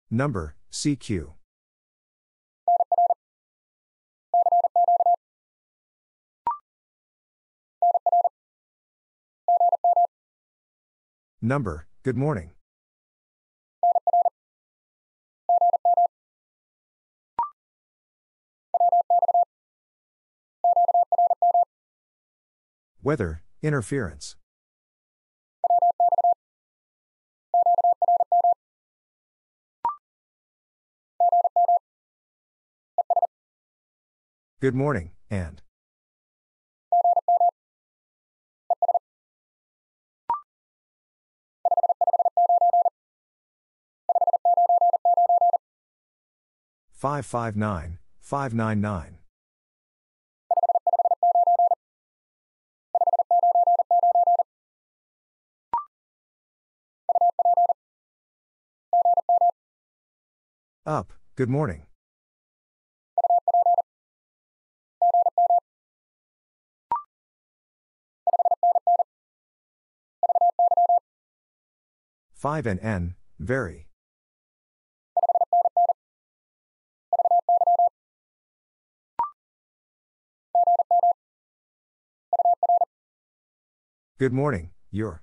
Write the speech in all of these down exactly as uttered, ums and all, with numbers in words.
Number, C Q. Number, good morning. Weather, interference. Good morning, and. five five nine, five nine nine. Up, good morning. five N N, very. Good morning, your.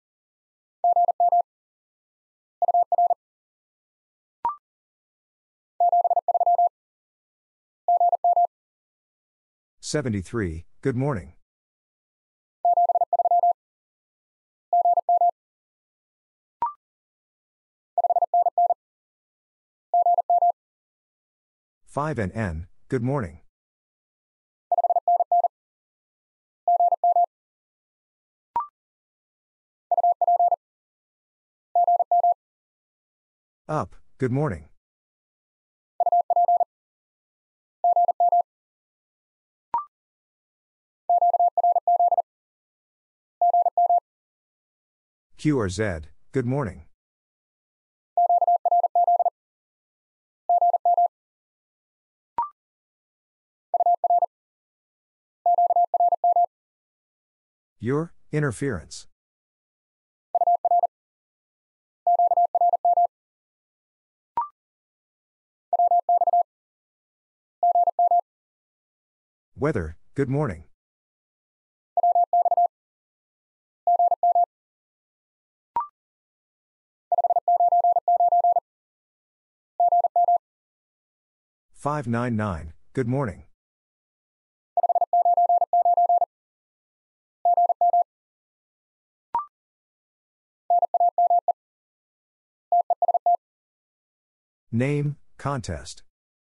seventy-three, good morning. five N N, good morning. Up, good morning. Q R Z, good morning. Your, interference. Weather, good morning. five nine nine, good morning. Name, contest.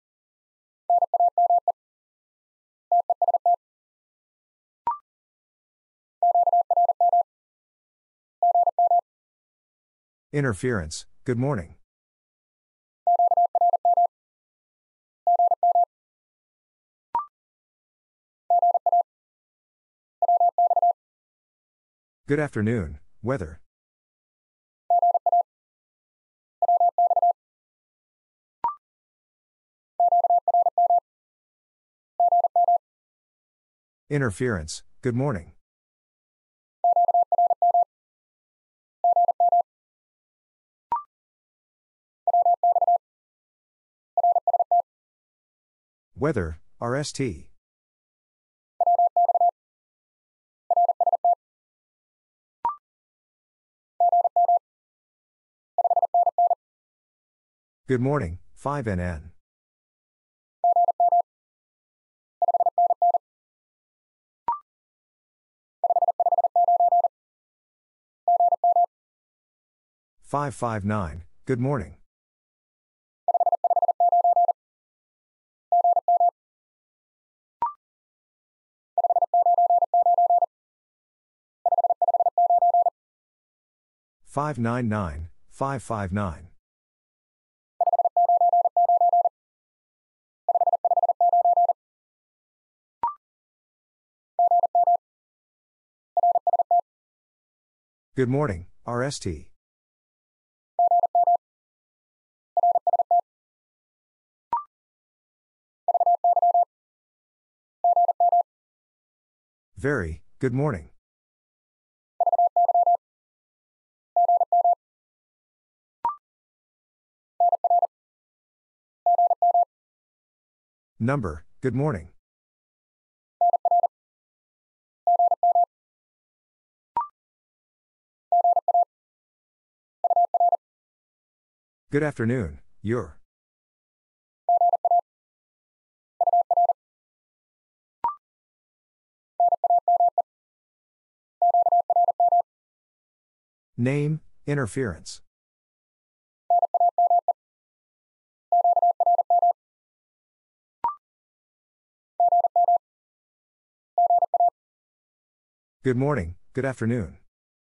Interference, good morning. Good afternoon, weather. Interference, good morning. Weather, R S T. Good morning, five N N. five five nine, good morning. five nine nine, five five nine. Good morning, R S T. Very, good morning. Number, good morning. Good afternoon, your. Name, interference. Good morning, good afternoon.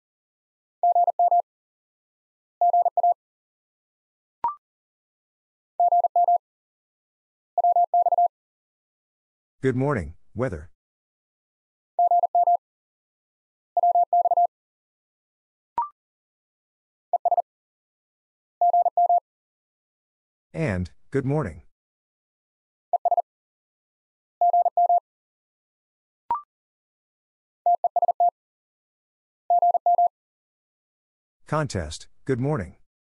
Good morning, weather. And, good morning. Contest, good morning.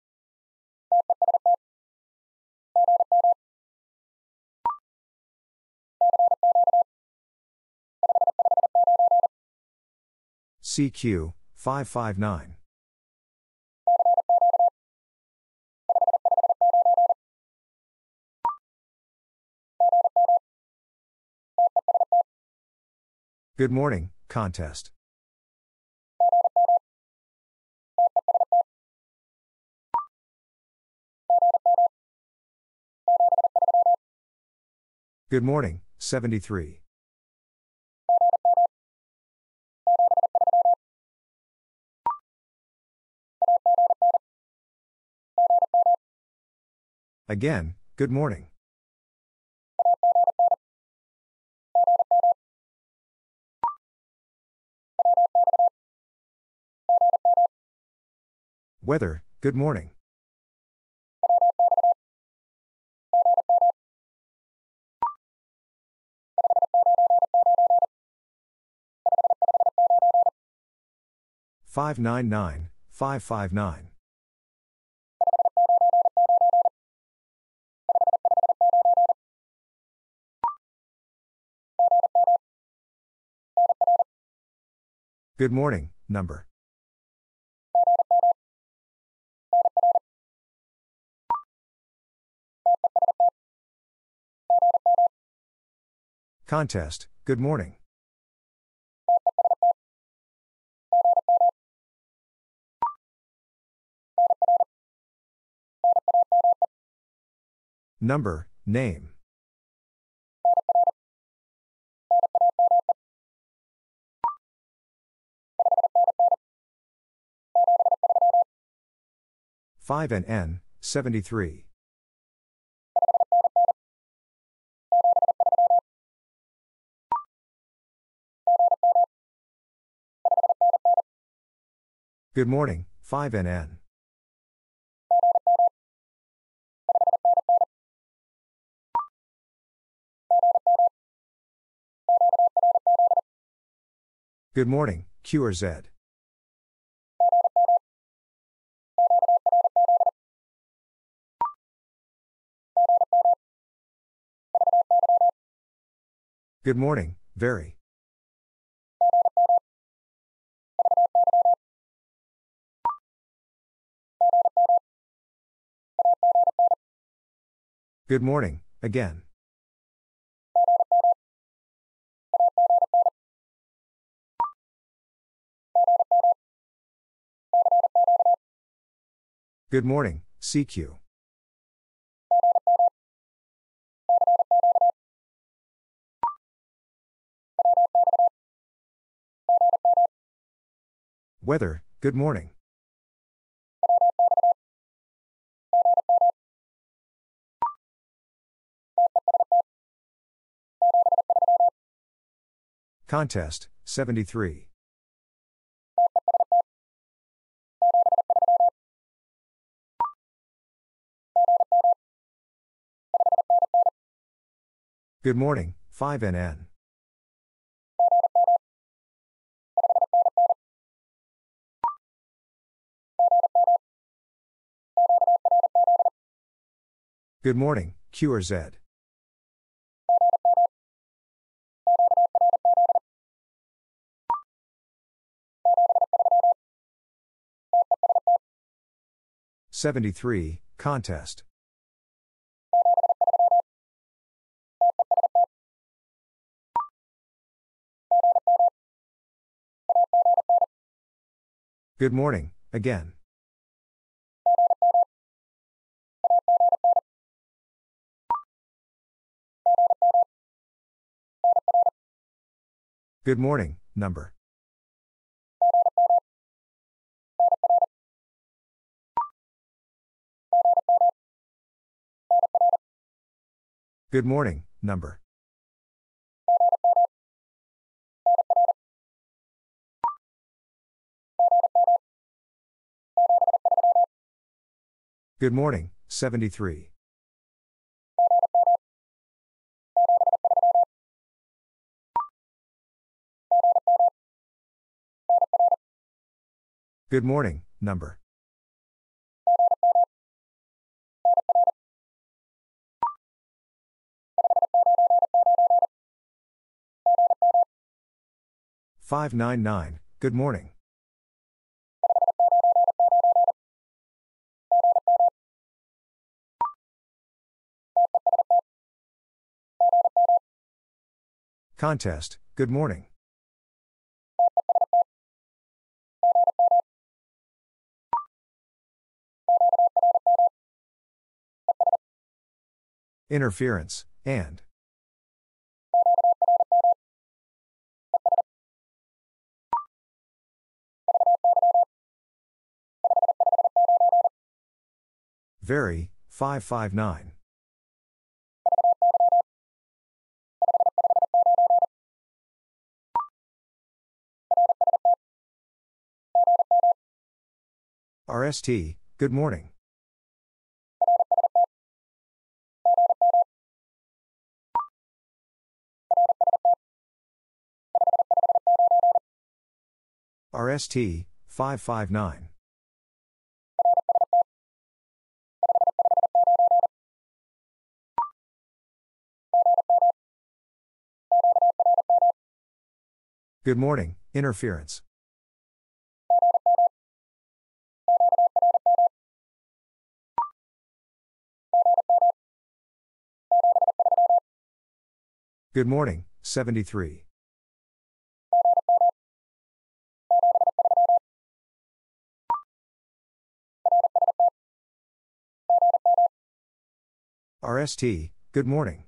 C Q, five five nine. Good morning, contest. Good morning, seventy-three. Again, good morning. Weather, good morning. five nine nine, five five nine. Good morning, number. Contest, good morning. Number, name. five N N, seventy-three. Good morning, five N N. Good morning, Q or Z. Good morning, very. Good morning, again. Good morning, C Q. Weather, good morning. Contest, seventy-three. Good morning, five N N. Good morning, Q or Z. seventy-three, contest. Good morning, again. Good morning, number. Good morning, number. Good morning, seventy-three. Good morning, number. five nine nine, good morning. Contest, good morning. Interference, and. Very, five five nine. R S T, good morning. R S T, five five nine. Good morning, interference. Good morning, seventy-three. R S T, good morning.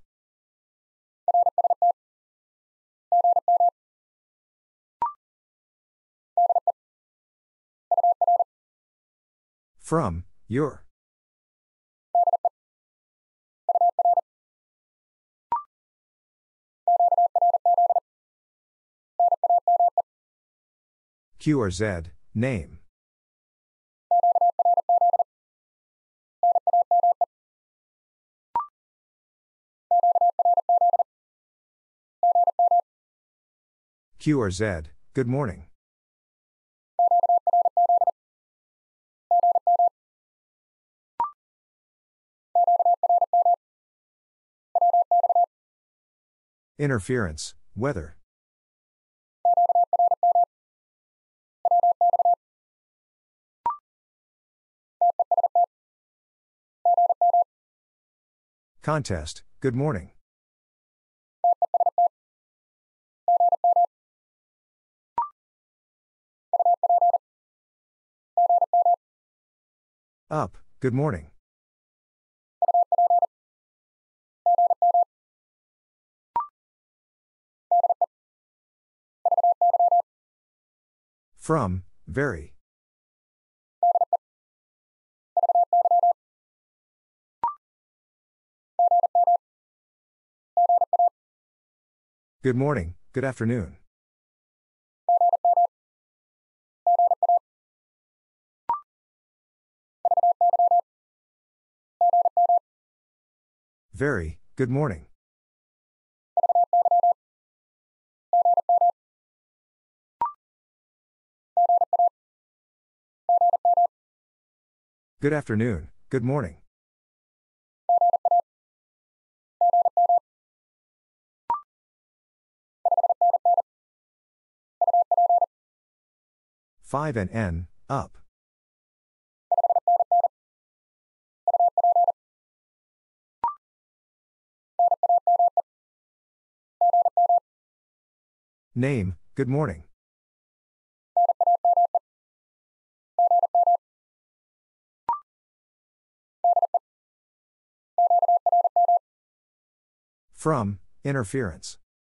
From, your. Q R Z, name. Q R Z, good morning. Interference, weather. Contest, good morning. Up, good morning. From, very. Good morning, good afternoon. Very, good morning. Good afternoon, good morning. five and N, up. Name, good morning. From, interference.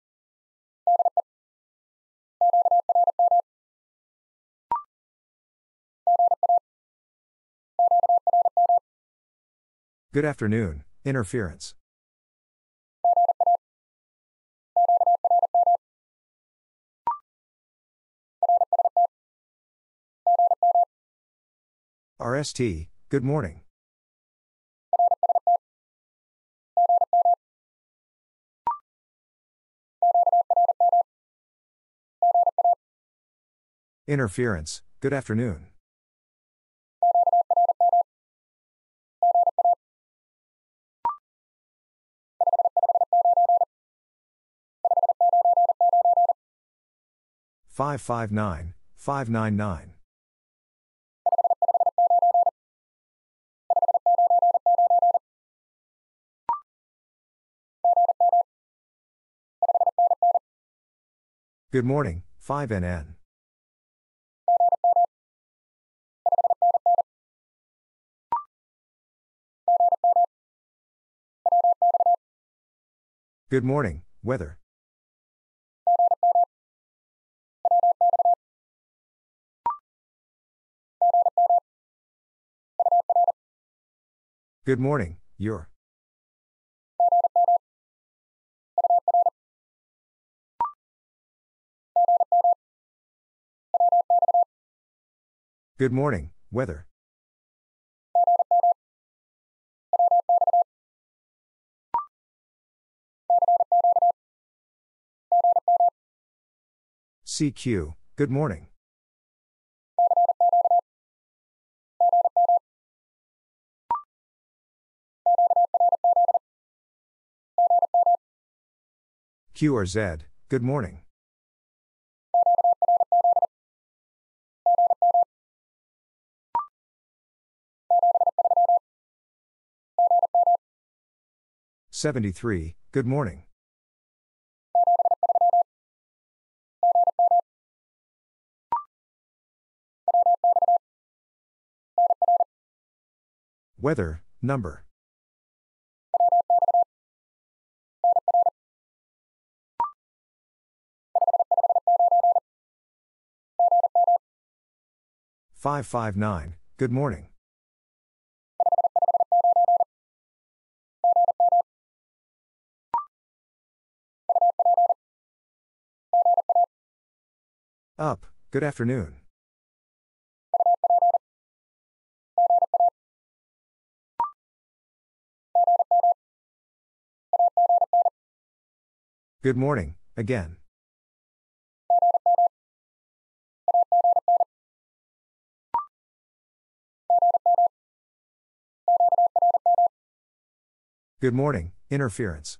Good afternoon, interference. R S T, good morning. Interference, good afternoon. five five nine, five nine nine. Good morning, five N N. Good morning, weather. Good morning, your. Good morning, weather. C Q, good morning. Q R Z, good morning. seventy-three, good morning. Weather, number. five five nine, good morning. Up, good afternoon. Good morning, again. Good morning, interference.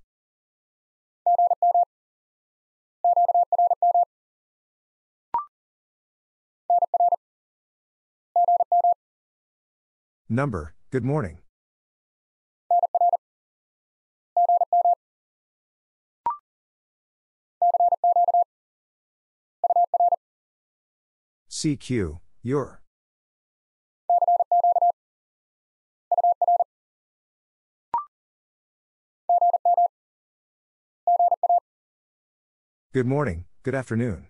Number, good morning. C Q, your. Good morning, good afternoon.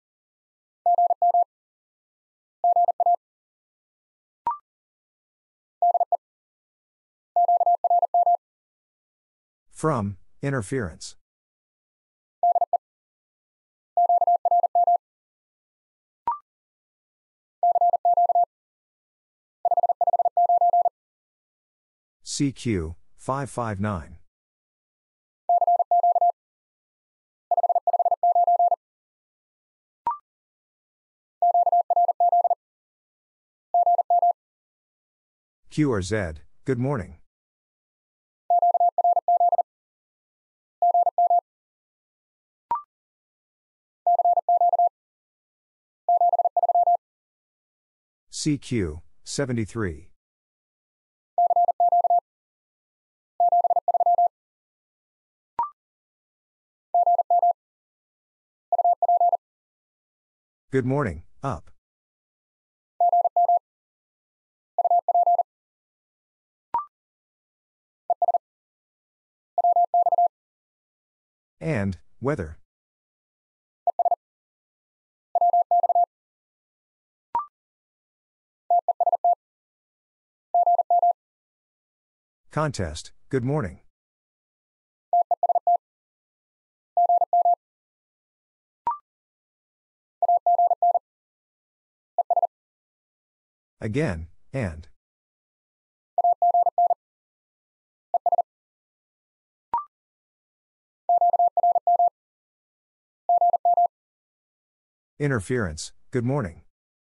From, interference. C Q, five five nine. Q R Z, good morning. C Q, seventy-three. Good morning, up. And, weather. Contest, good morning. Again, and. Interference, good morning.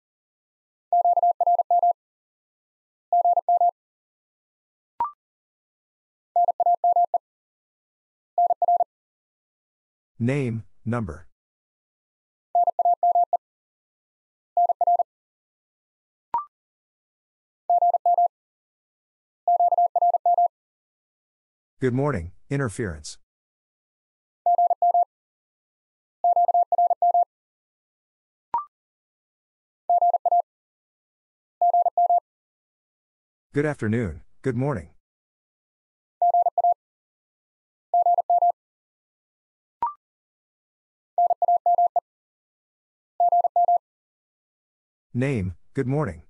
Name, number. Good morning, interference. Good afternoon, good morning. Name, good morning.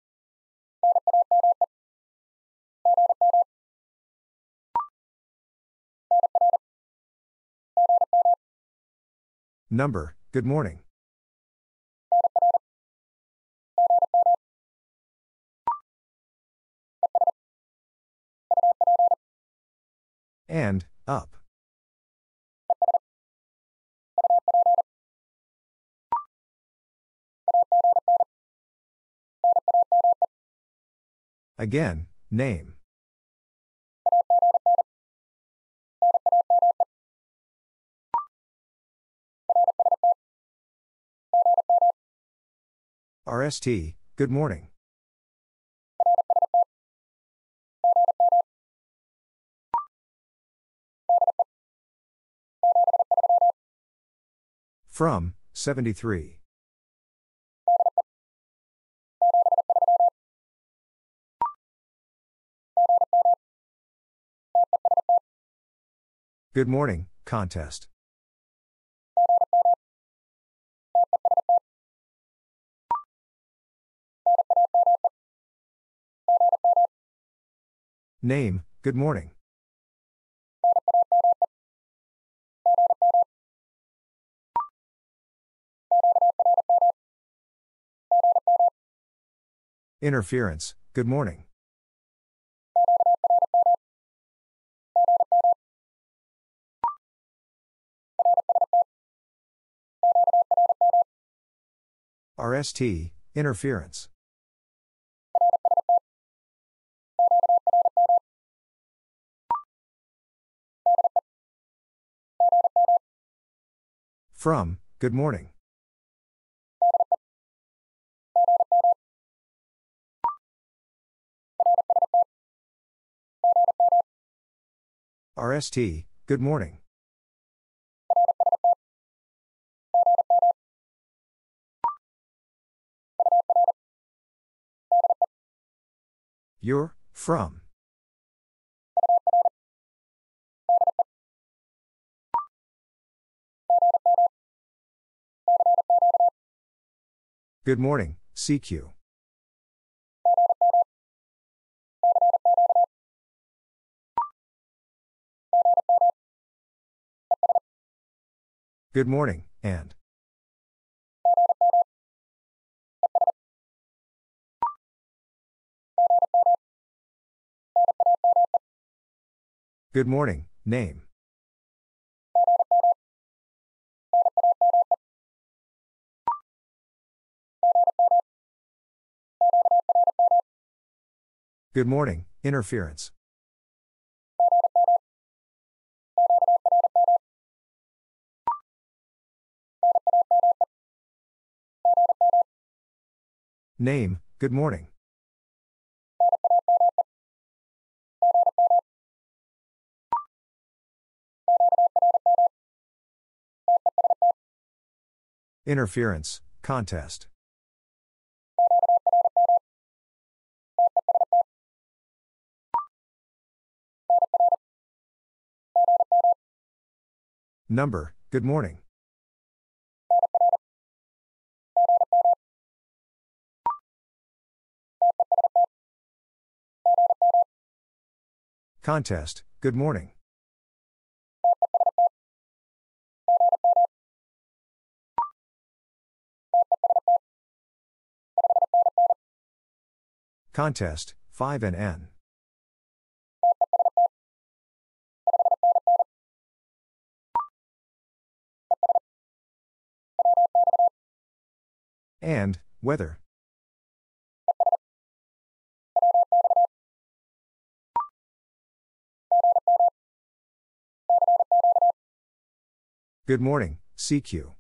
Number, good morning. And, up. Again, name. R S T, good morning. From, seventy-three. Good morning, contest. Name, good morning. Interference, good morning. R S T, interference. From, good morning. R S T, good morning. You're, from. Good morning, C Q. Good morning, and. Good morning, name. Good morning, interference. Name, good morning. Interference, contest. Number, good morning. Contest, good morning. Contest, five N N. And, weather. Good morning, C Q.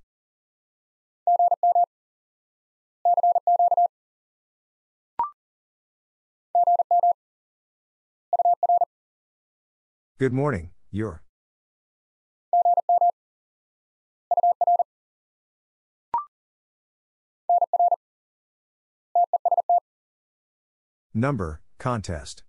Good morning, your. Number, contest.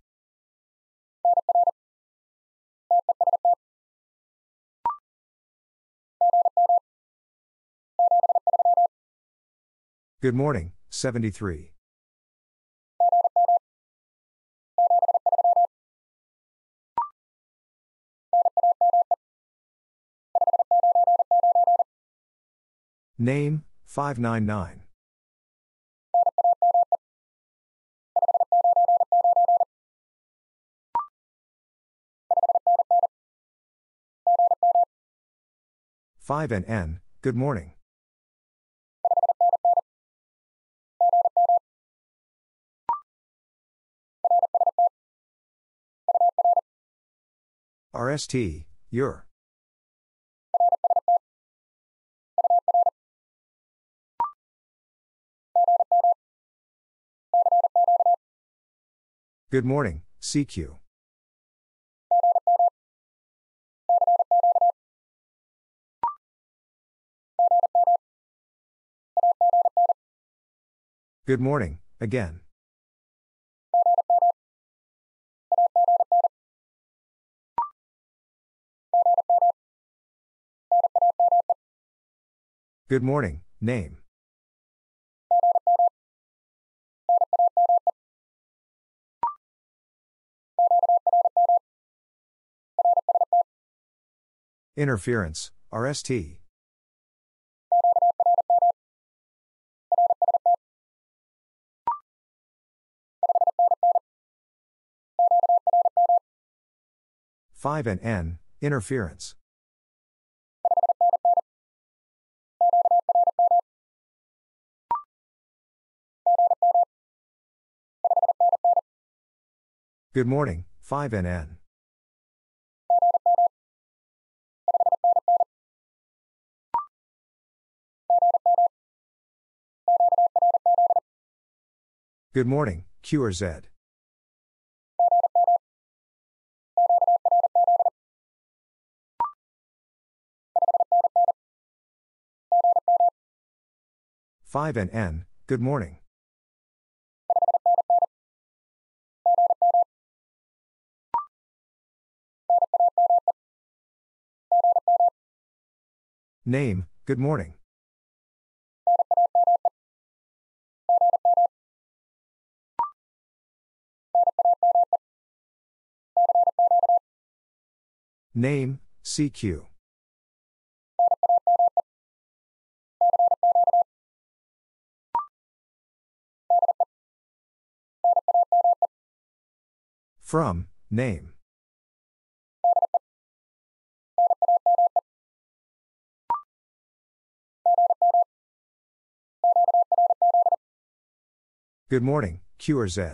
Good morning, seventy-three. Name, five nine nine. five N N, good morning. R S T, your. Good morning, C Q. Good morning, again. Good morning, name. Interference, R S T. five N N, interference. Good morning, five N N. Good morning, Q or Z. five N N, good morning. Name, good morning. Name, C Q. From, name. Good morning, Q or Z.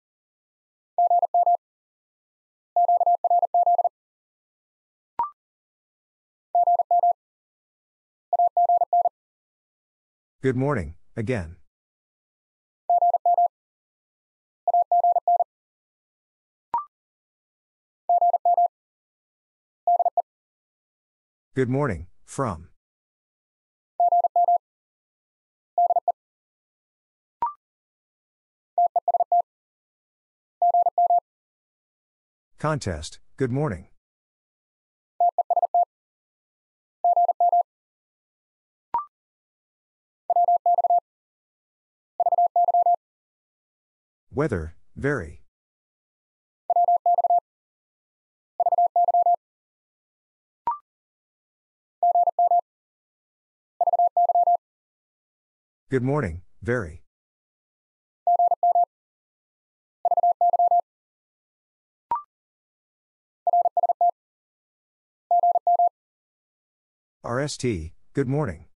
Good morning, again. Good morning, from. Contest, good morning. Weather, very. Good morning, very. R S T, good morning.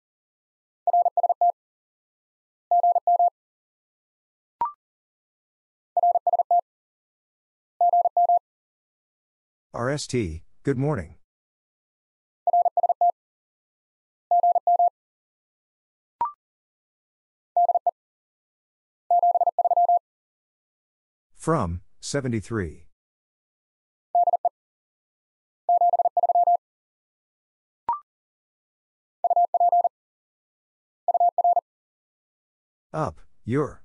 R S T, good morning. From, seventy-three. Up, your.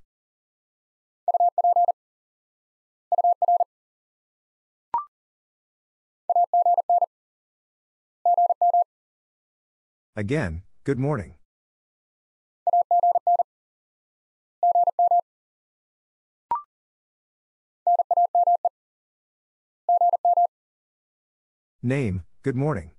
Again, good morning. Name, good morning.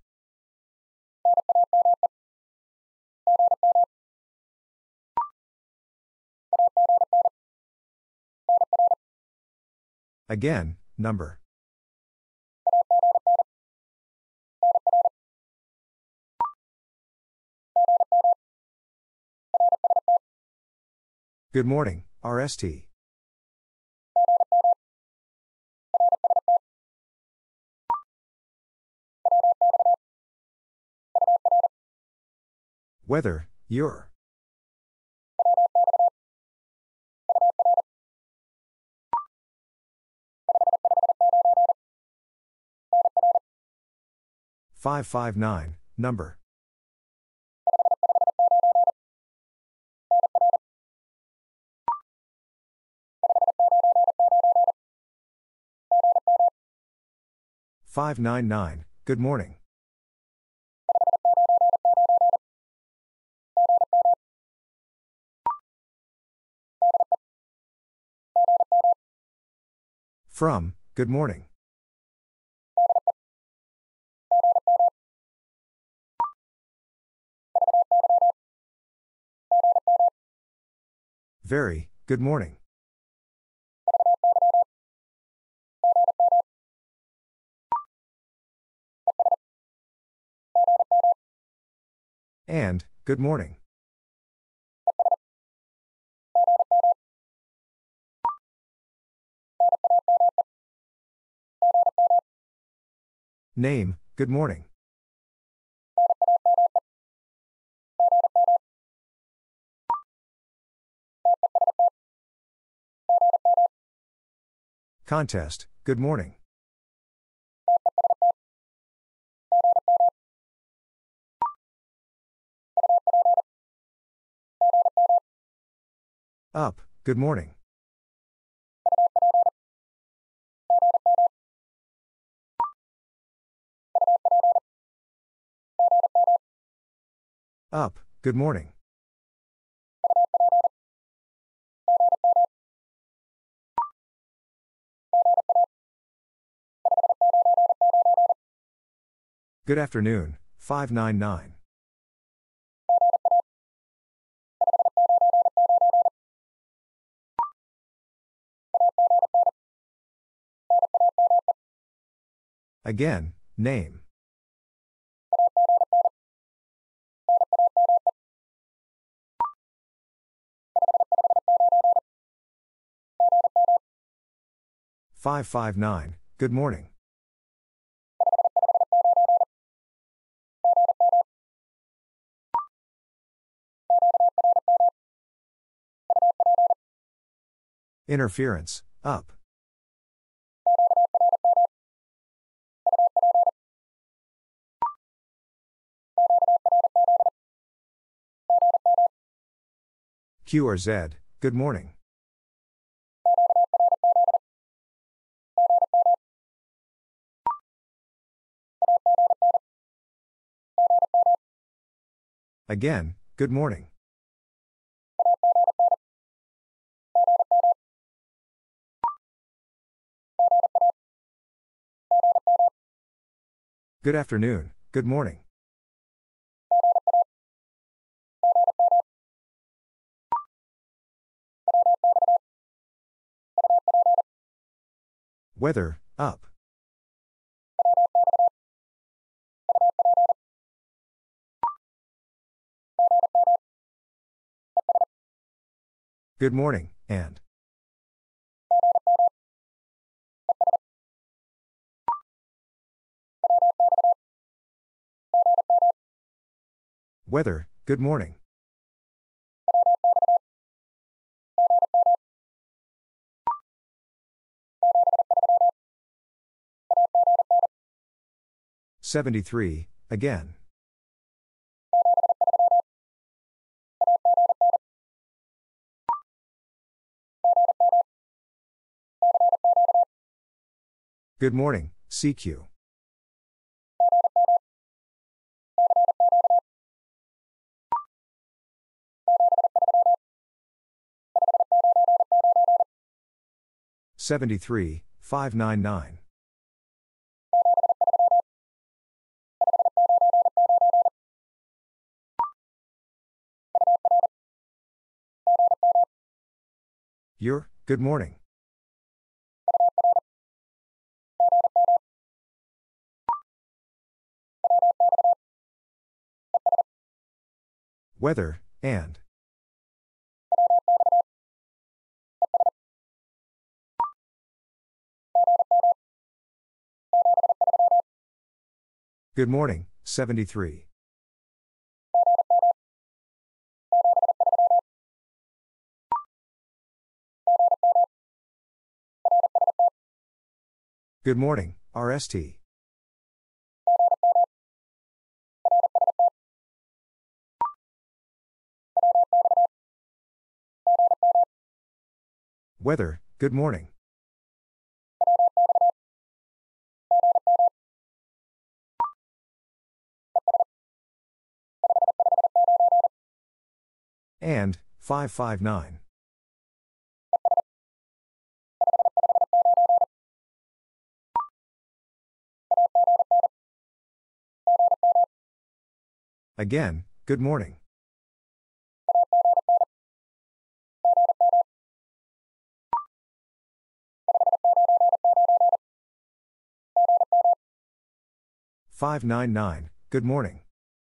Again, number. Good morning, R S T. Weather, your. five five nine, number. five nine nine, good morning. From, good morning. Very, good morning. And, good morning. Name, good morning. Contest, good morning. Up, good morning. Up, good morning. Good afternoon, five nine nine. Again, name. five five nine, good morning. Interference, up. Q R Z, good morning. Again, good morning. Good afternoon, good morning. Weather, up. Good morning, and. Weather, good morning. seventy-three, again. Good morning, C Q. seventy-three, five ninety-nine. Your, good morning. Weather, and. Good morning, seventy-three. Good morning, R S T. Weather, good morning. And, five five nine. Again, good morning. five ninety-nine, good morning.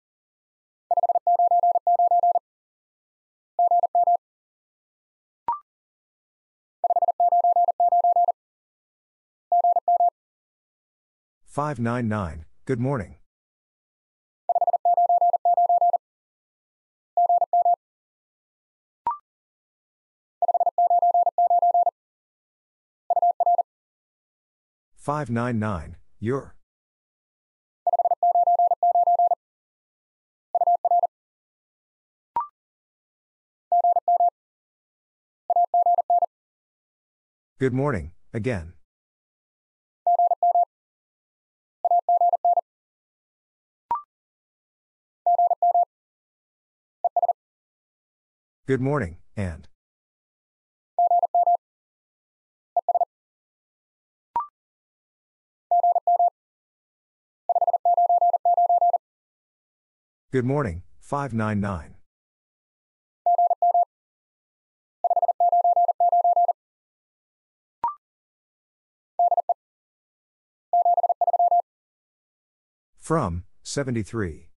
five ninety-nine, good morning. five ninety-nine, your. Good morning, again. Good morning, and. Good morning, five ninety-nine. From, seventy-three.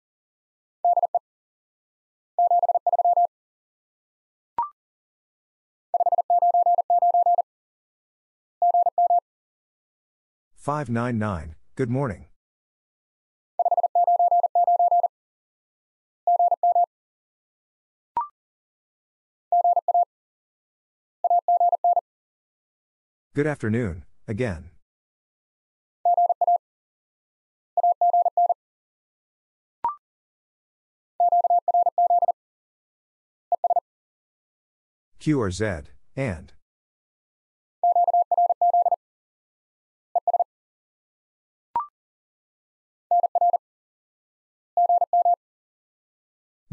five ninety-nine, good morning. Good afternoon, again. Q or Z, and.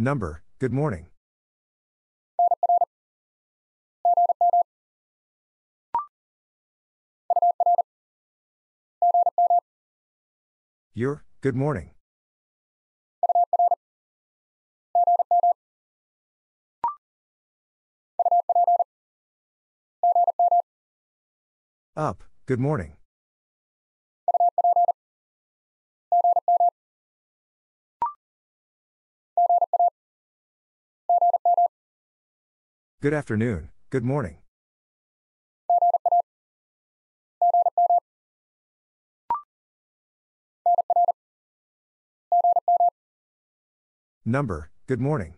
Number, good morning. Your, good morning. Up, good morning. Good afternoon, good morning. Number, good morning.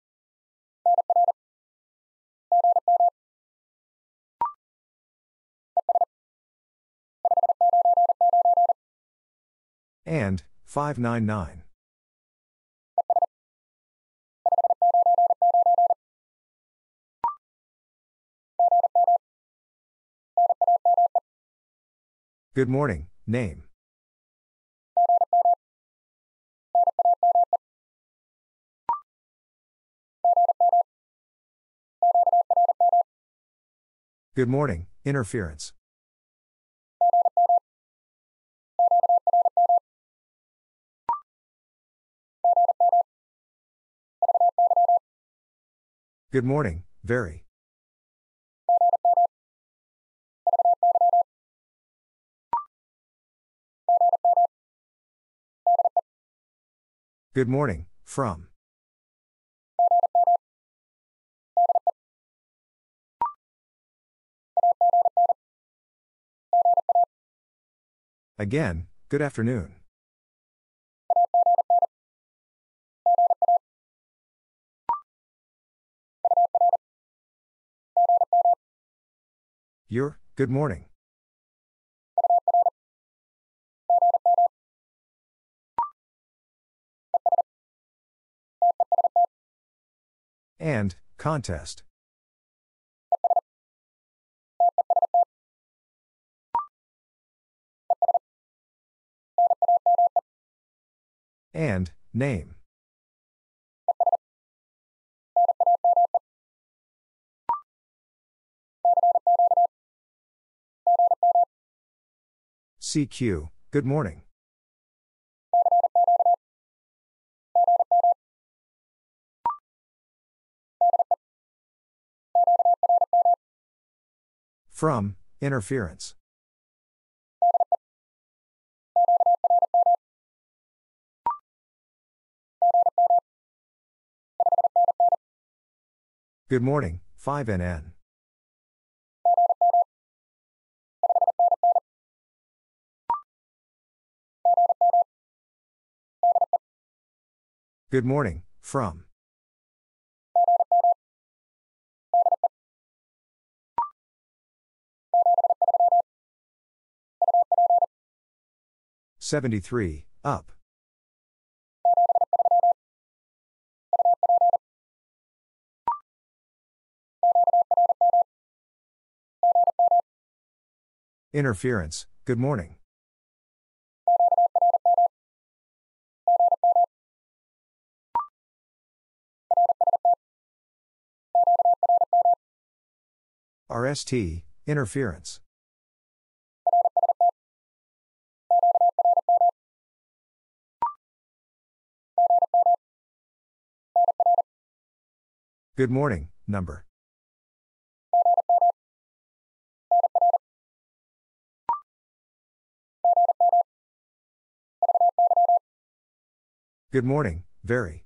And, five nine nine. Good morning, name. Good morning, interference. Good morning, very. Good morning, from. Again, good afternoon. Your, good morning. And, contest. And, name. C Q, good morning. From, interference. Good morning, five N N. Good morning, from. seventy-three, up. Interference, good morning. R S T, interference. Good morning, number. Good morning, very.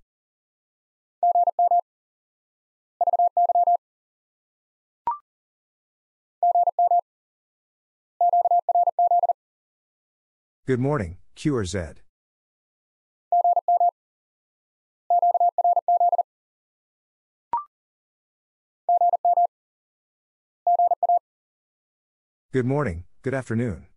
Good morning, Q or Z. Good morning, good afternoon.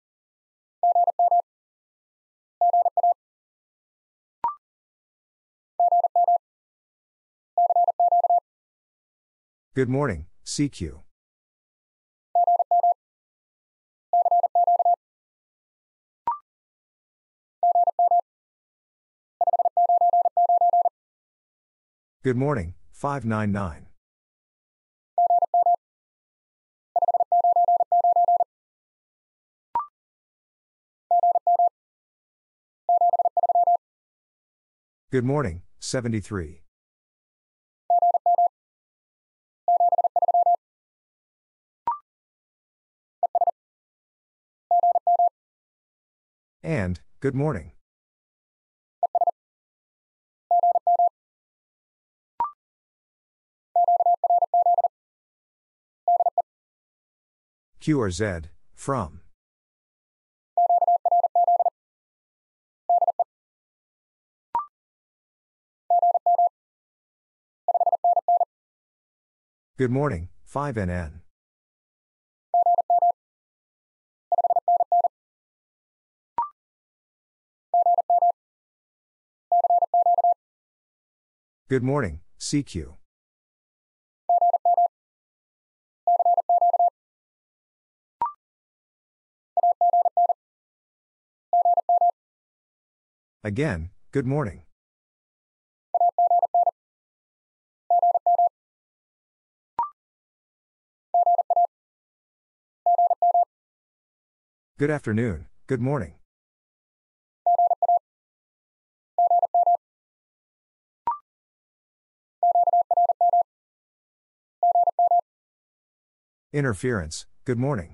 Good morning, C Q. Good morning, five nine nine. Good morning, seventy-three. And, good morning. Q or Z, from. Good morning, five N N. Good morning, C Q. Again, good morning. Good afternoon, good morning. Interference, good morning.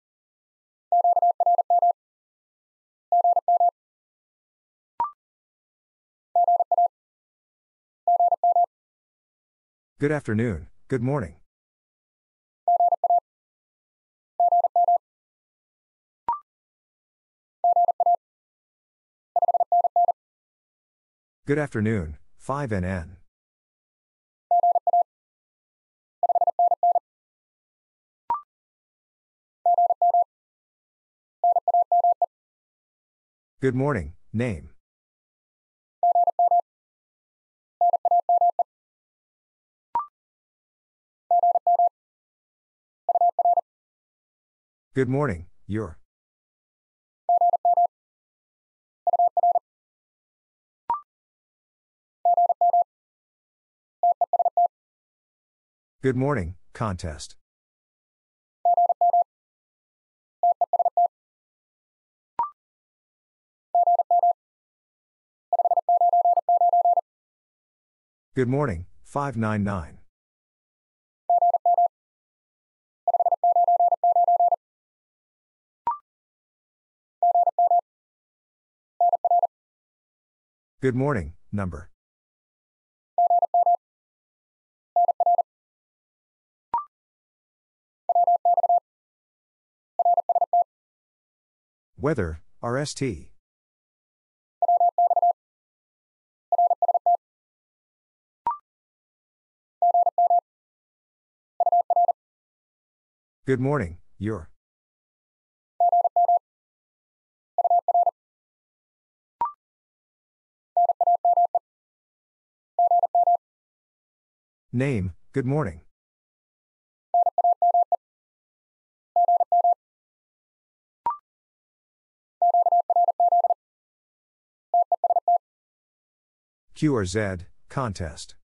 Good afternoon, good morning. Good afternoon, five N N. Good morning, name. Good morning, your. Good morning, contest. Good morning, five nine nine. Good morning, number. Weather, R S T. Good morning, your. Name, good morning. Q or Z, contest.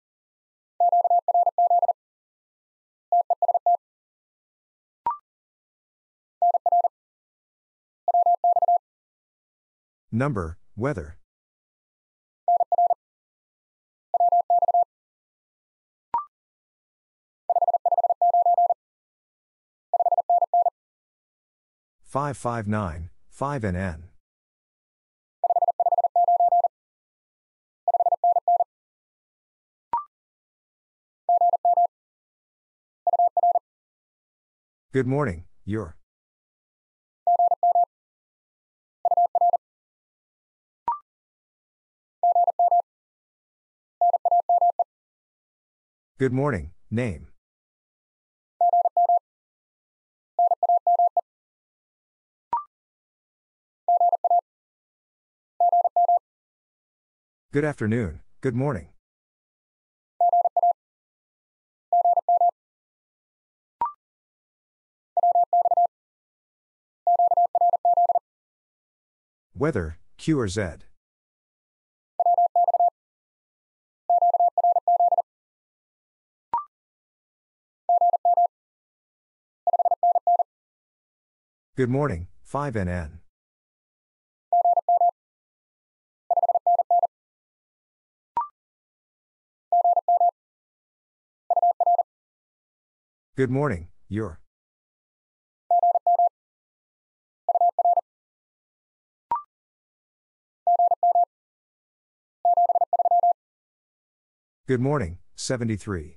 Number, weather. five five nine, five N N. Good morning, your. Good morning, name. Good afternoon, good morning. Weather, Q or Z. Good morning, five N N. Good morning, your. Good morning, seventy-three.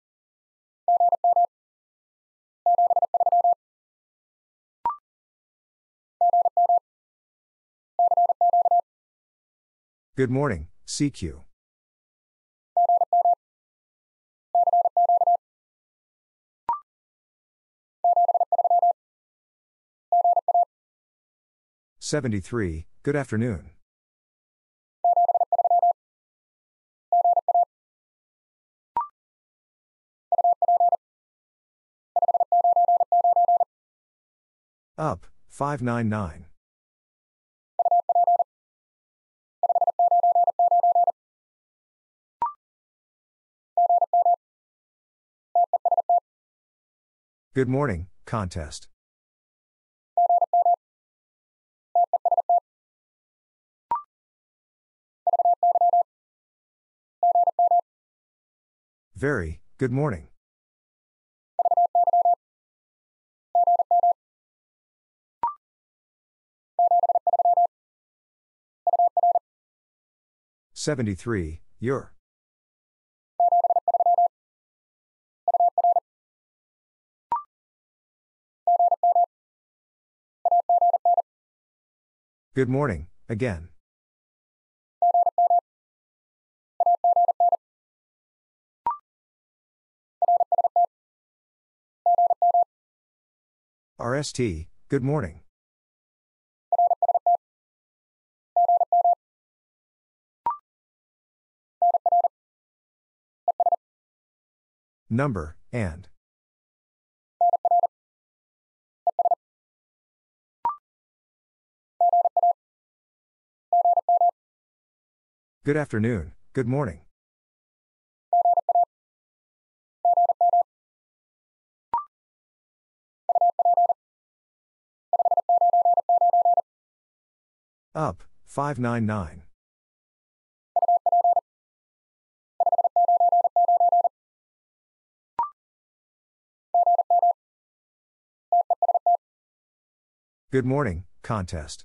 Good morning, C Q. seventy-three, good afternoon. Up, five ninety-nine. Good morning, contest. Very, good morning. seventy-three, your. Good morning, again. R S T, good morning. Number, and. Good afternoon, good morning. Up, five ninety-nine. Good morning, contest.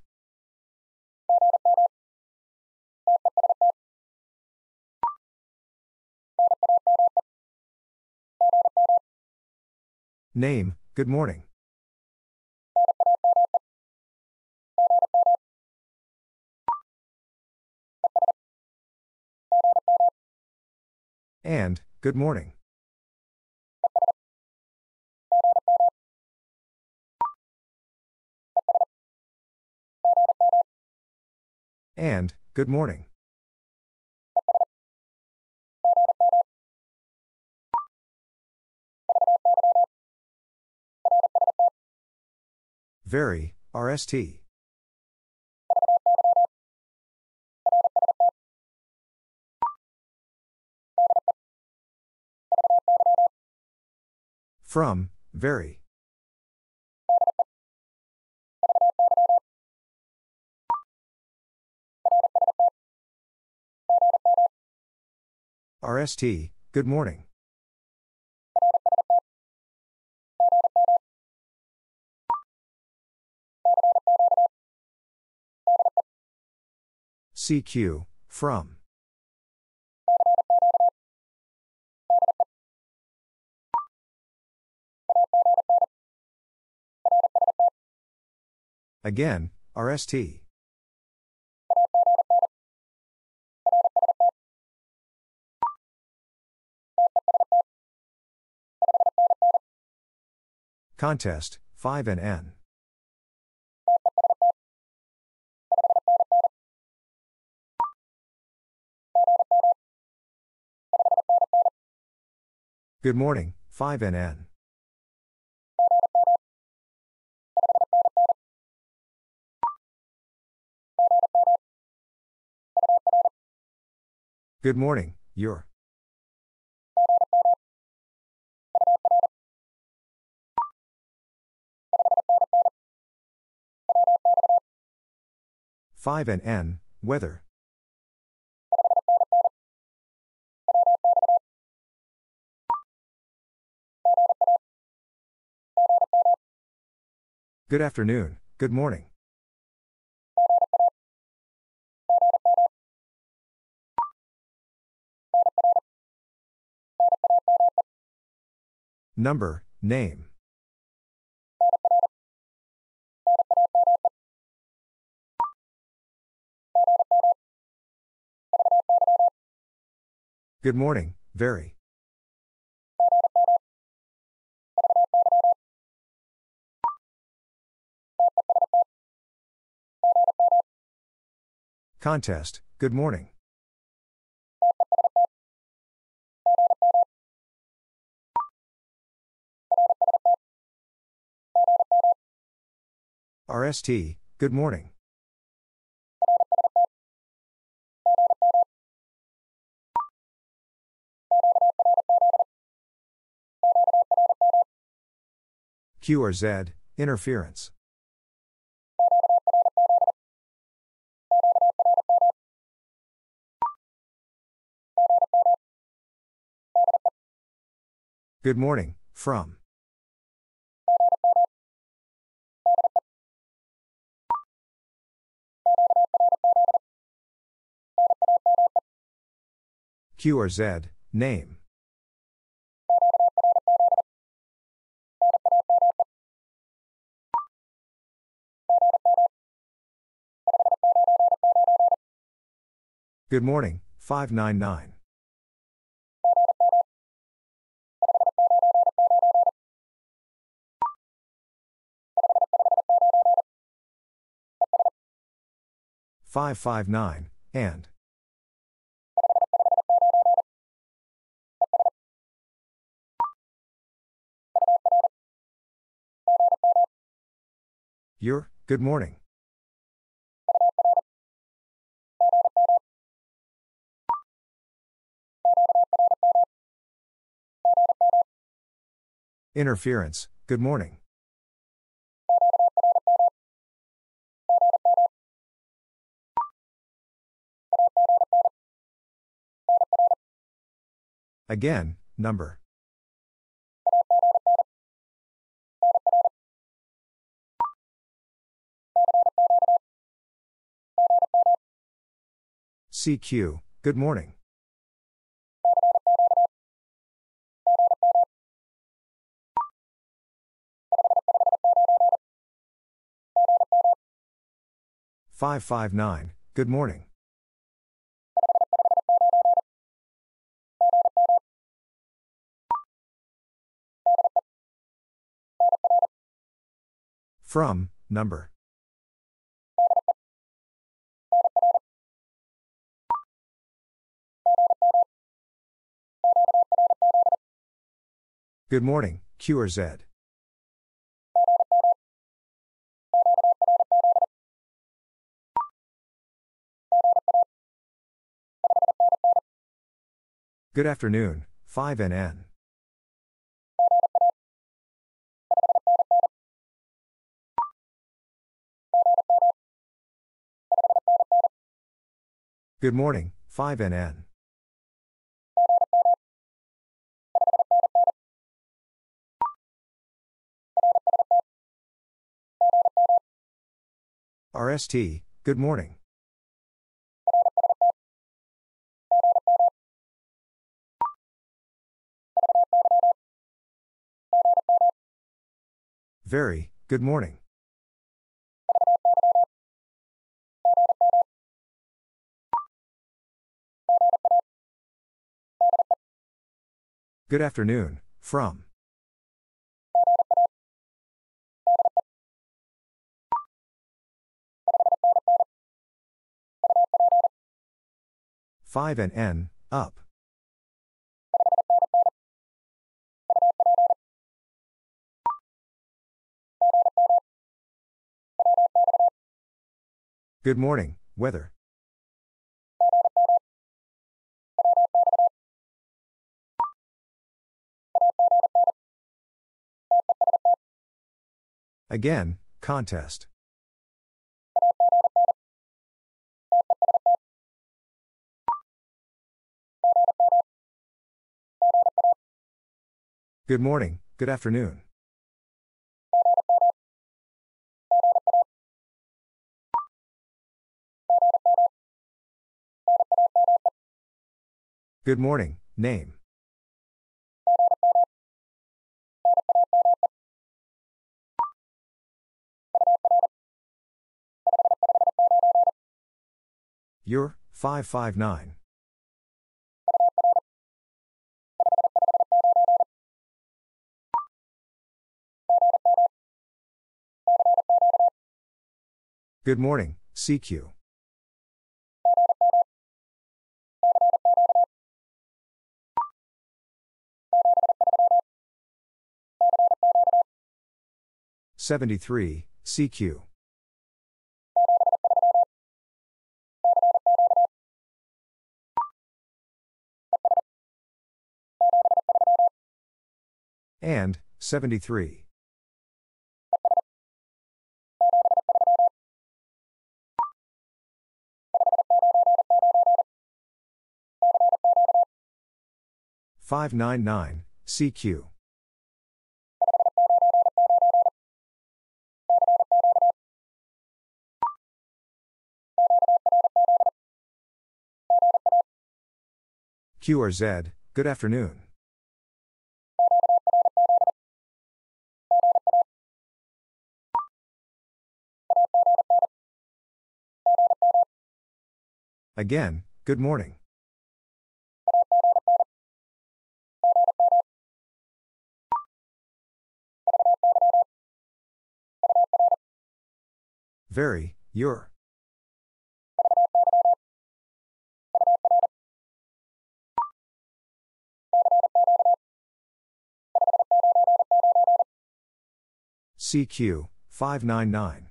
Name, good morning. And, good morning. And, good morning. Very, R S T. From, very. R S T, good morning. C Q, from. Again, R S T. Contest, five N N. Good morning, five N N. Good morning, your. five N N, weather. Good afternoon, good morning. Number, name. Good morning, very. Contest, good morning. R S T, good morning. Q R Z, interference. Good morning, from. Q R Z, name. Good morning, five nine nine. five five nine, and. Your, good morning. Interference, good morning. Again, number. C Q, good morning. five five nine, good morning. From, number. Good morning, Q R Z. Good afternoon, five N N. Good morning, five N N. R S T, good morning. Very, good morning. Good afternoon, from. five N N, up. Good morning, weather. Again, contest. Good morning, good afternoon. Good morning, name. Your, five five nine. Good morning, C Q. seventy-three, C Q. And, seventy-three. five nine nine, C Q. Q R Z, good afternoon. Again, good morning. Very, your. C Q, five nine nine.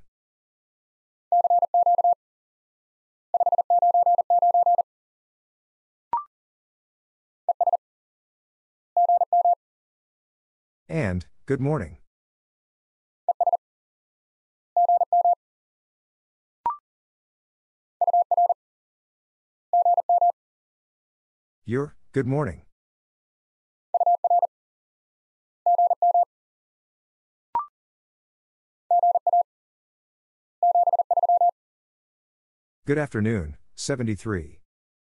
And, good morning. Your, good morning. Good afternoon, seventy-three.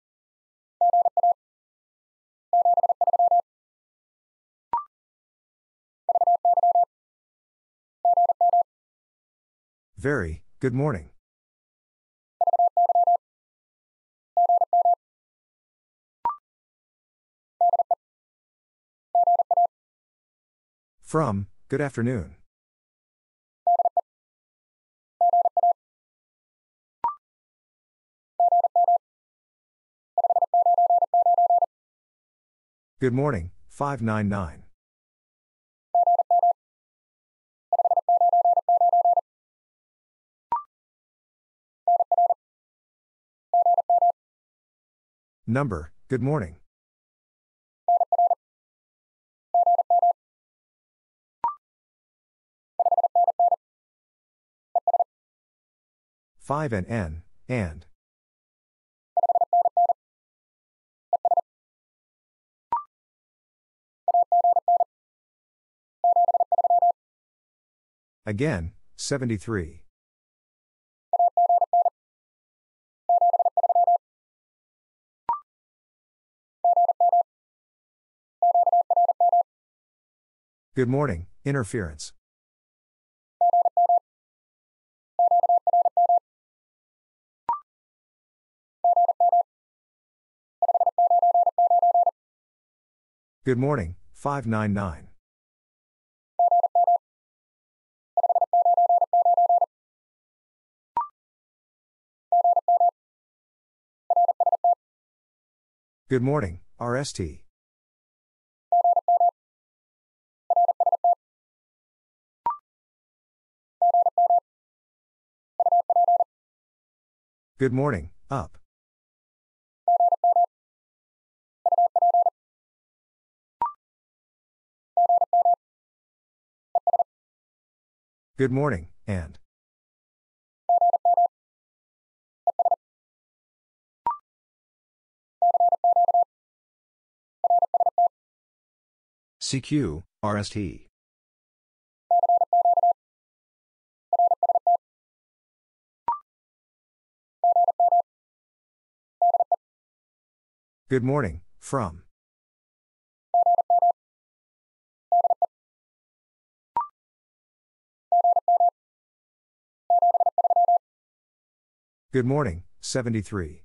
Very, good morning. From, good afternoon. Good morning, five nine nine. Number, good morning. five and N, and. Again, seventy-three. Good morning, interference. Good morning, five nine nine. Good morning, R S T. Good morning, up. Good morning, and. C Q, R S T. Good morning, from. Good morning, seventy-three.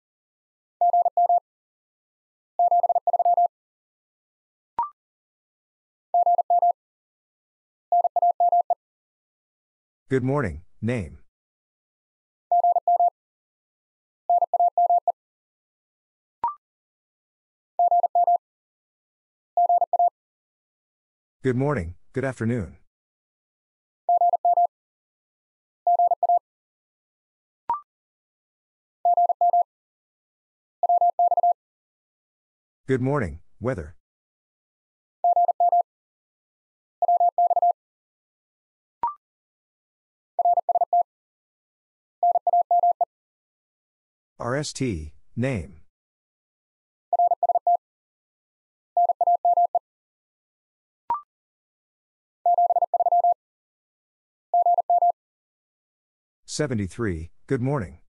Good morning, name. Good morning, good afternoon. Good morning, weather. R S T, name. seventy-three, good morning.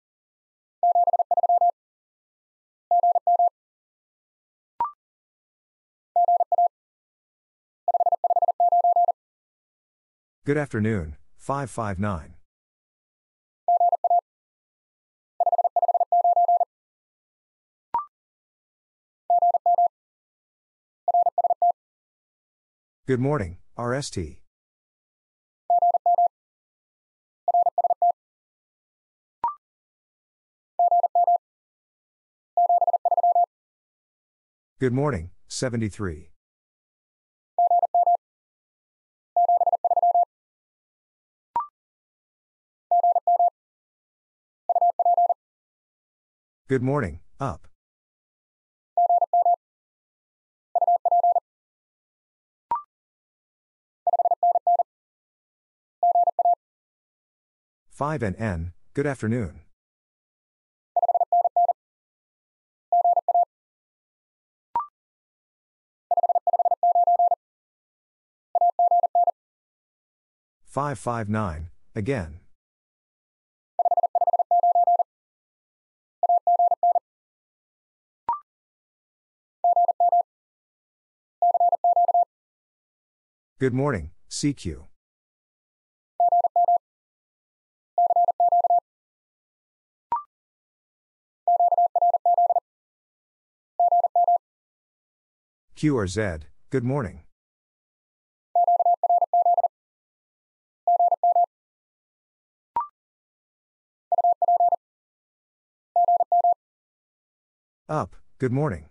Good afternoon, five five nine. Good morning, R S T. Good morning, seventy-three. Good morning, up. five N N, good afternoon. five five nine, again. Good morning, C Q. Q R Z, good morning. Up, good morning.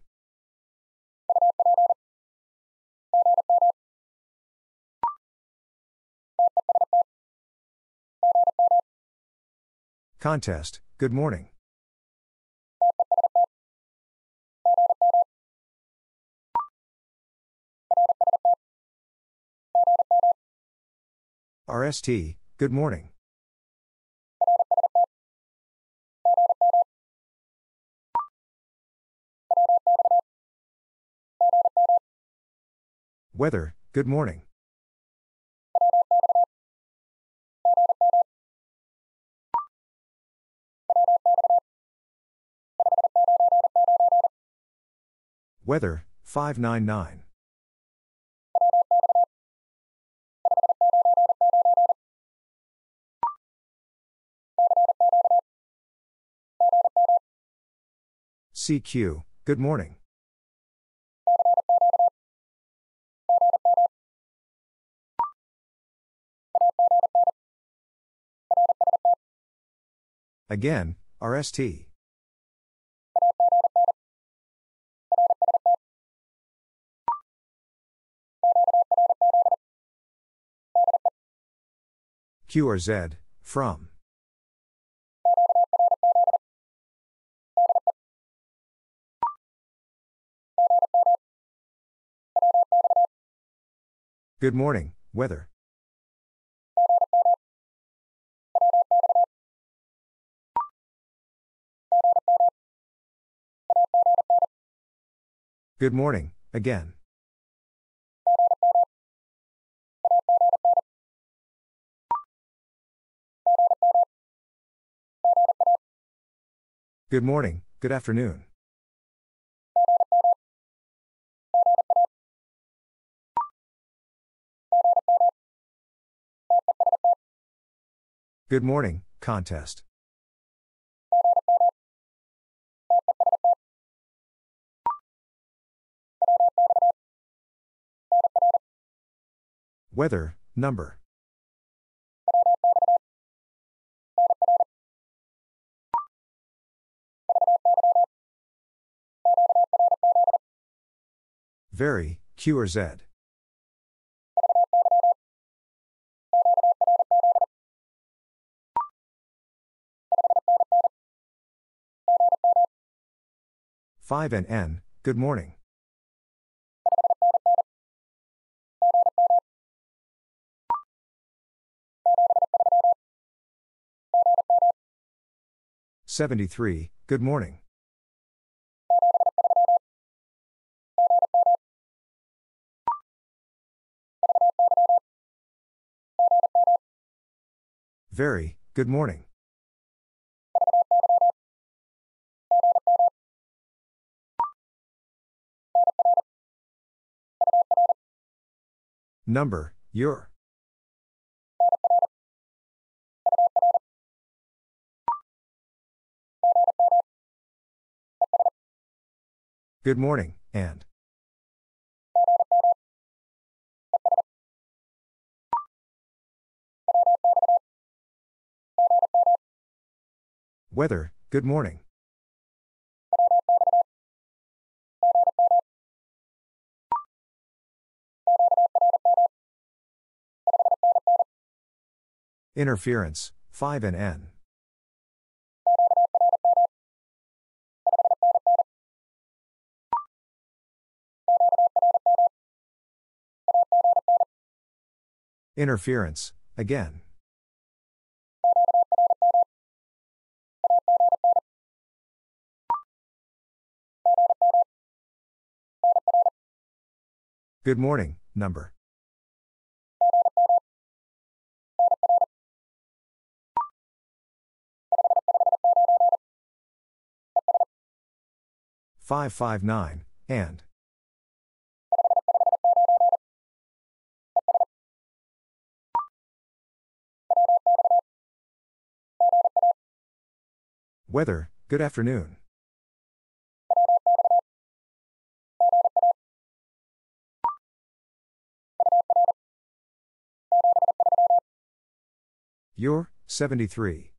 Contest, good morning. R S T, good morning. Weather, good morning. Weather, five nine nine. C Q, good morning. Again, R S T. Q R Z, from. Good morning, weather. Good morning, again. Good morning, good afternoon. Good morning, contest. Weather, number. Very, Q or Z. five and N, good morning. seventy-three, good morning. Very, good morning. Number, your. Good morning, and. Weather, good morning. Interference, five and N. Interference, again. Good morning, number. five five nine, and. Weather, good afternoon. Your, seventy-three.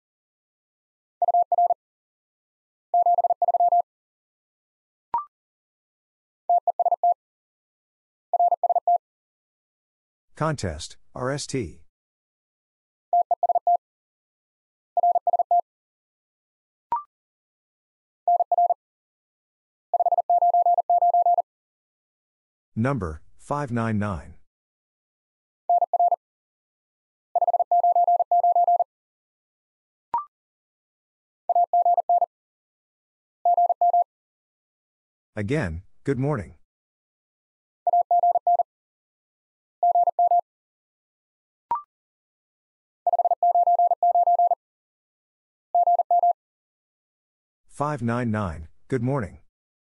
Contest, R S T. Number, five nine nine. Again, good morning. five nine nine, good morning.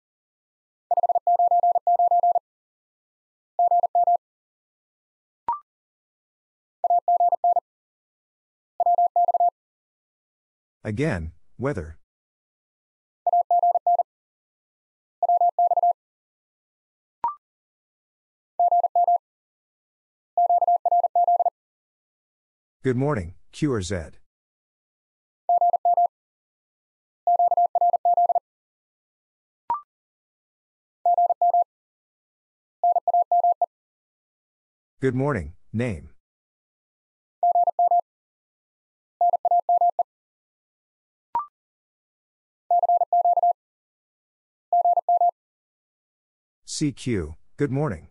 Again, weather. Good morning, Q or Z. Good morning, name. C Q, good morning.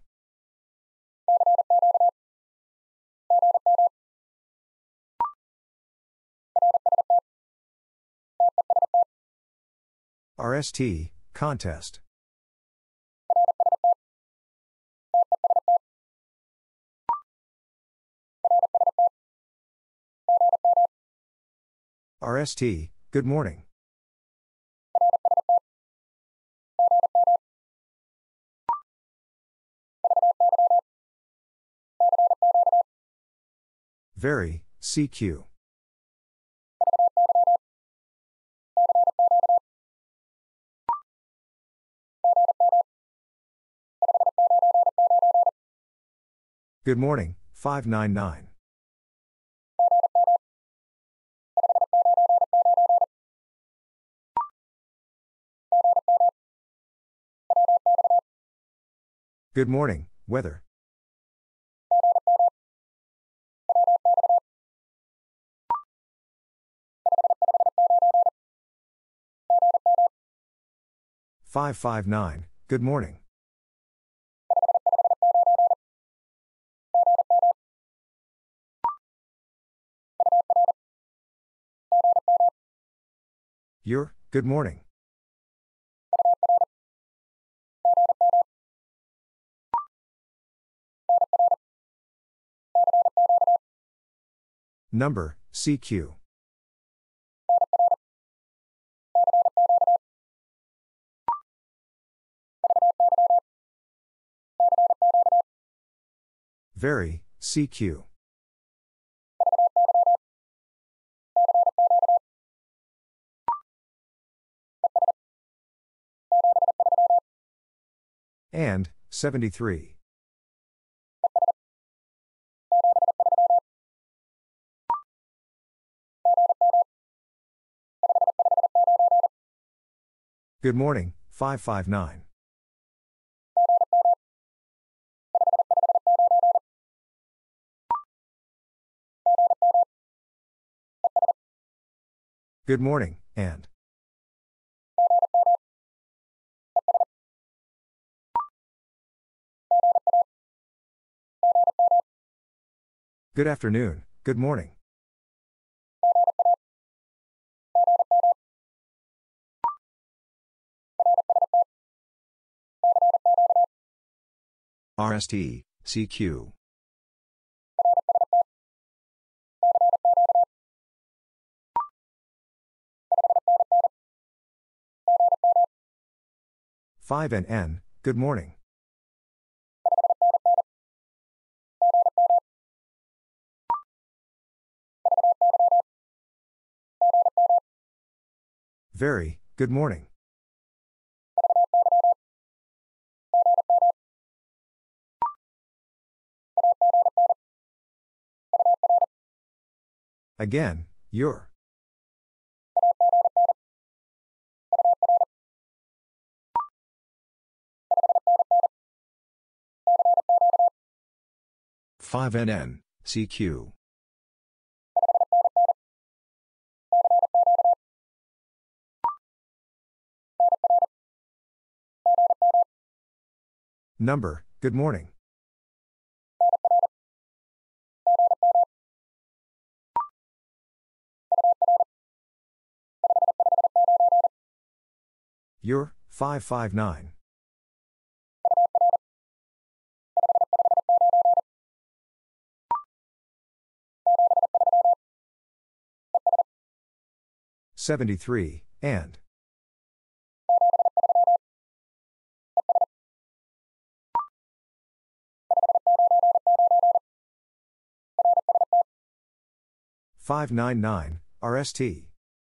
R S T, contest. R S T, good morning. Very, C Q. Good morning, five nine nine. Good morning, weather. five five nine, good morning. Your, good morning. Number, C Q. Very, C Q. And, seventy-three. Good morning, five five nine. Good morning, and. Good afternoon, good morning. R S T, C Q. five N N, good morning. Very, good morning. Again, your. five N N, C Q. Number, good morning. Your, five five nine. seventy-three, and. five nine nine, R S T.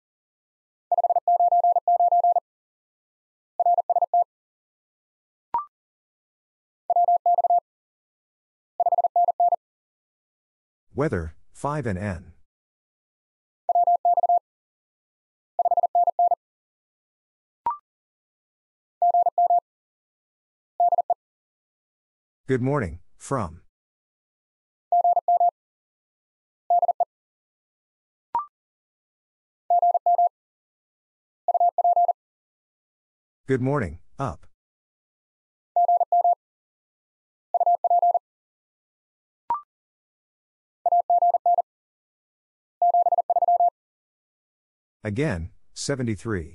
Weather, five N N. Good morning, from. Good morning, up. Again, seventy-three.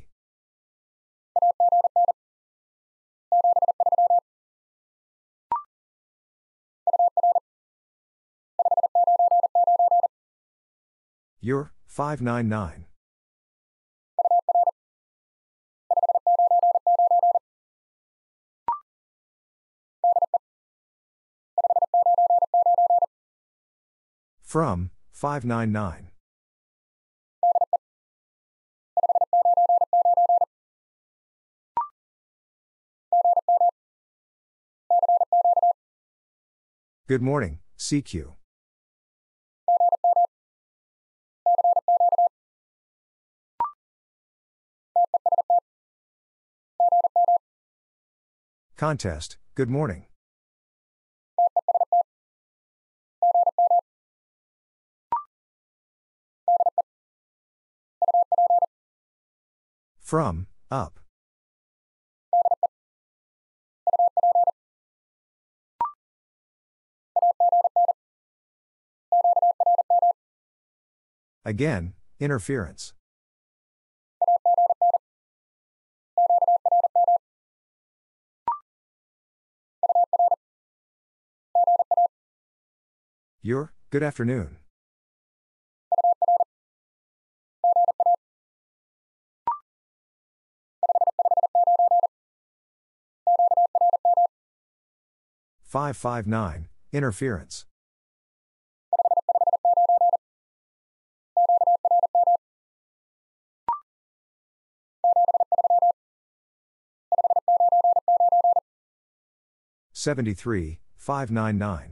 Your, five nine nine. From, five nine nine. Good morning, C Q. Contest, good morning. From, up. Again, interference. Your, good afternoon. five five nine, interference. seventy-three, five nine nine.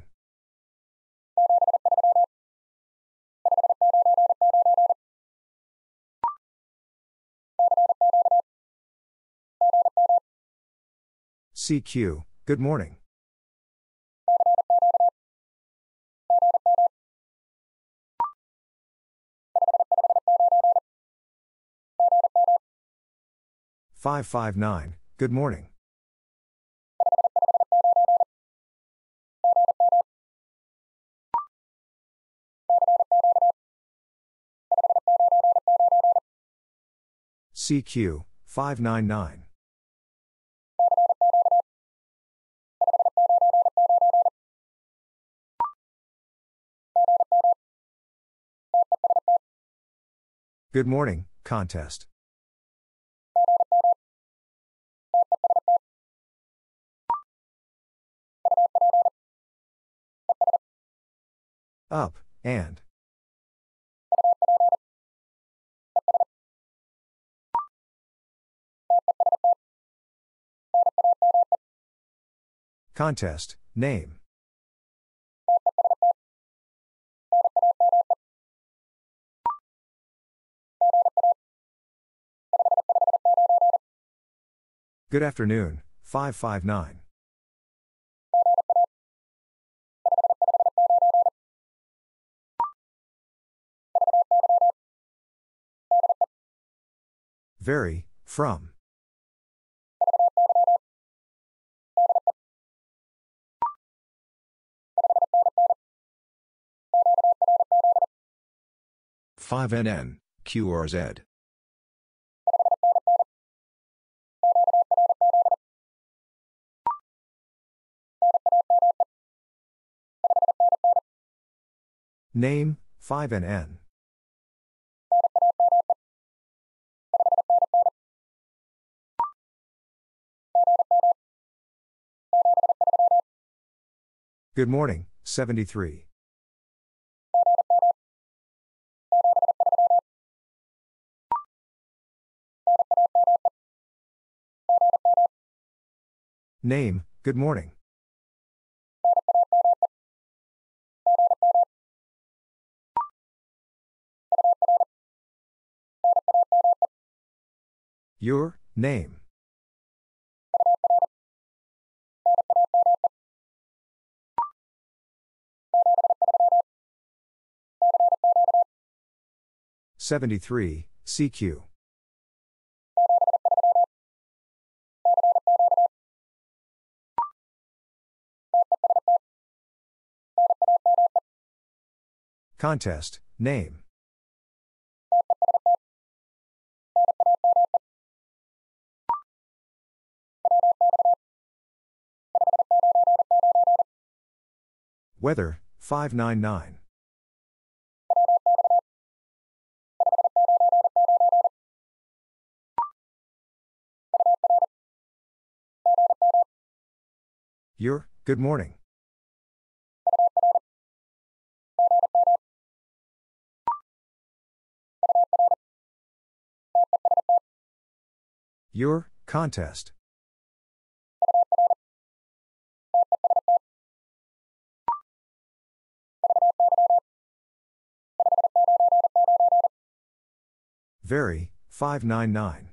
C Q, good morning. five five nine, good morning. C Q, five nine nine. Good morning, contest. Up, and. Contest, name. Good afternoon, five five nine. Very, from. five N N, Q R Z. Name, five N N. Good morning, seventy-three. Name, good morning. Your, name. seventy-three, C Q. Contest, name. Weather, five nine nine. Your, good morning. Your, contest. Very, five nine nine.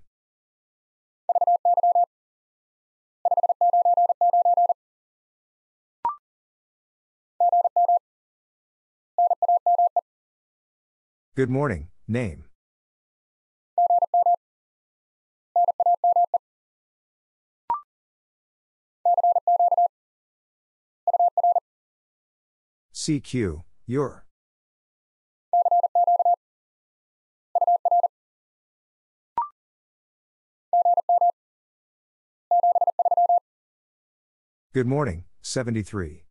Good morning, name. C Q, your. Good morning, seventy-three.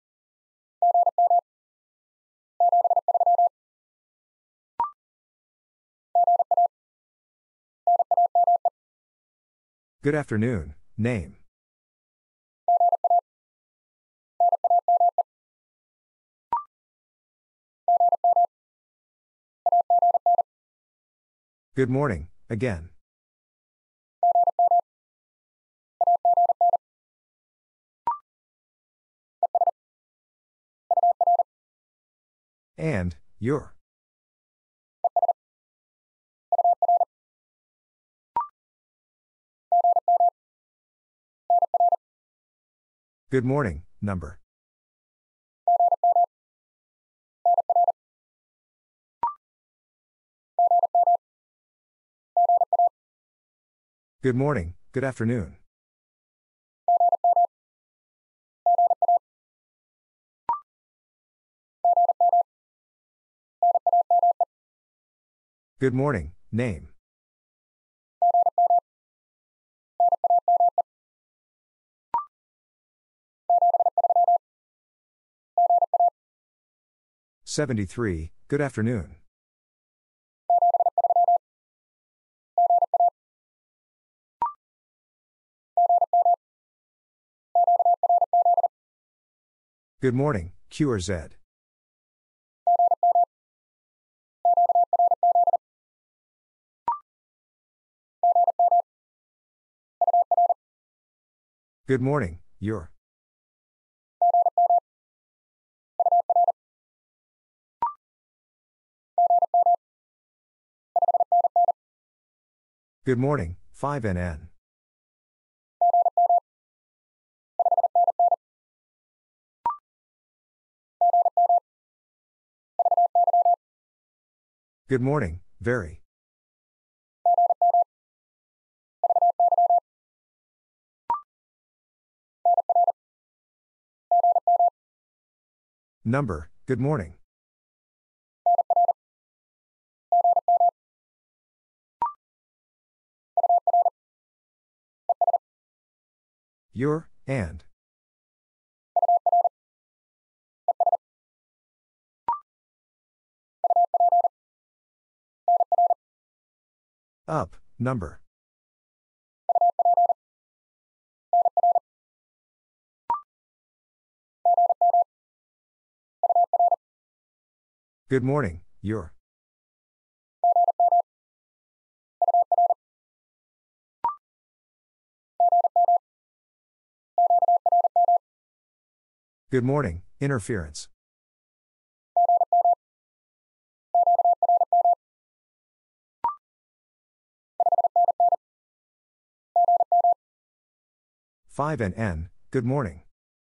Good afternoon, name. Good morning, again. And, your. Good morning, number. Good morning, good afternoon. Good morning, name. seventy-three, good afternoon. Good morning, Q or Z. Good morning, your. Good morning, five N N. Good morning, very. Number, good morning. Your, and. Up, number. Good morning, your. Good morning, interference. five N N, good morning.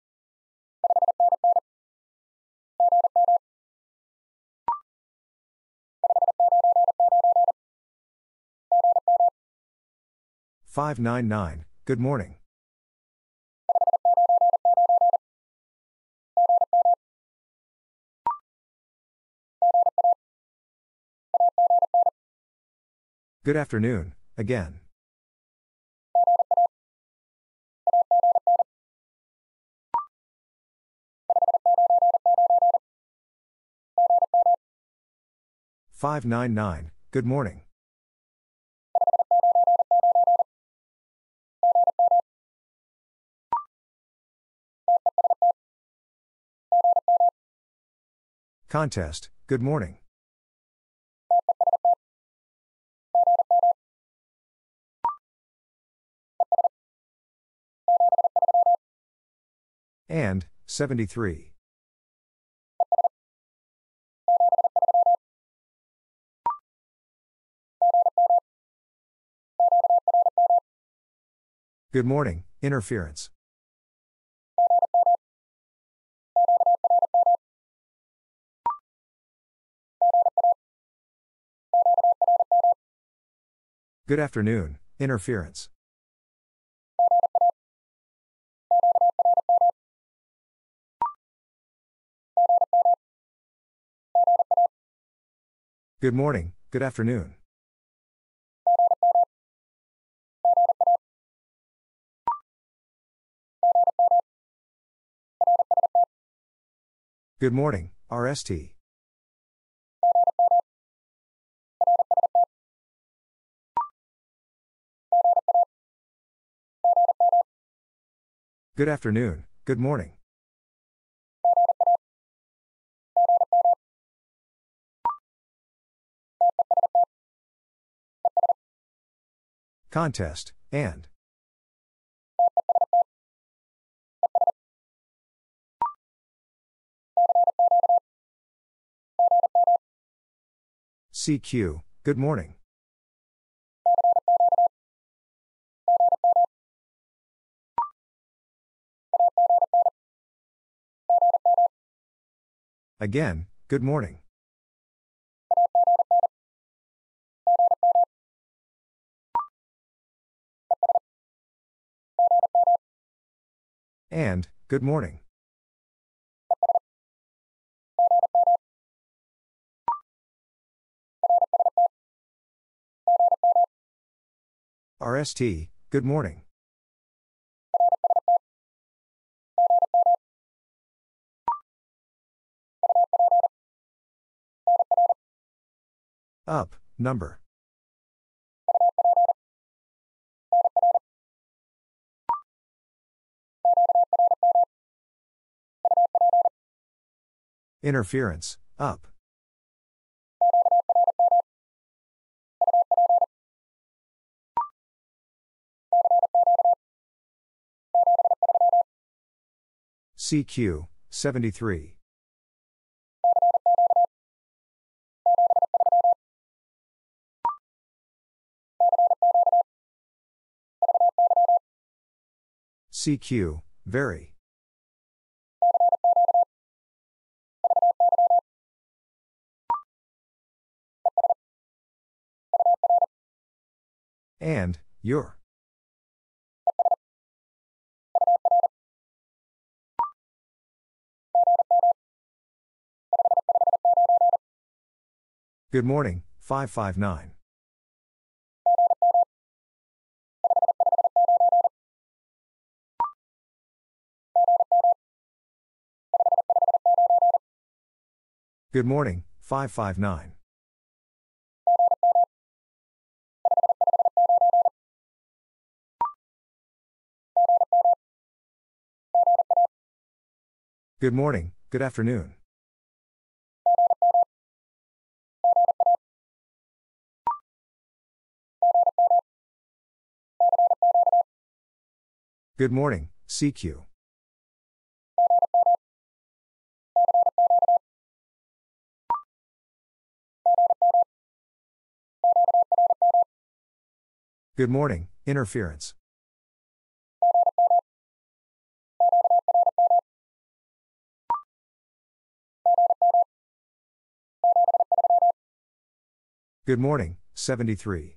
five nine nine, good morning. Good afternoon, again. five nine nine, good morning. Contest, good morning. and, seventy-three. Good morning, interference. Good afternoon, interference. Good morning, good afternoon. Good morning, R S T. Good afternoon, good morning. Contest, and. C Q, good morning. Again, good morning. And, good morning. R S T, good morning. Up, number. Interference, up. C Q, seventy-three. C Q, very. And, your. Good morning, five five nine. Good morning, five five nine. Good morning, good afternoon. Good morning, C Q. Good morning, interference. Good morning, seventy-three.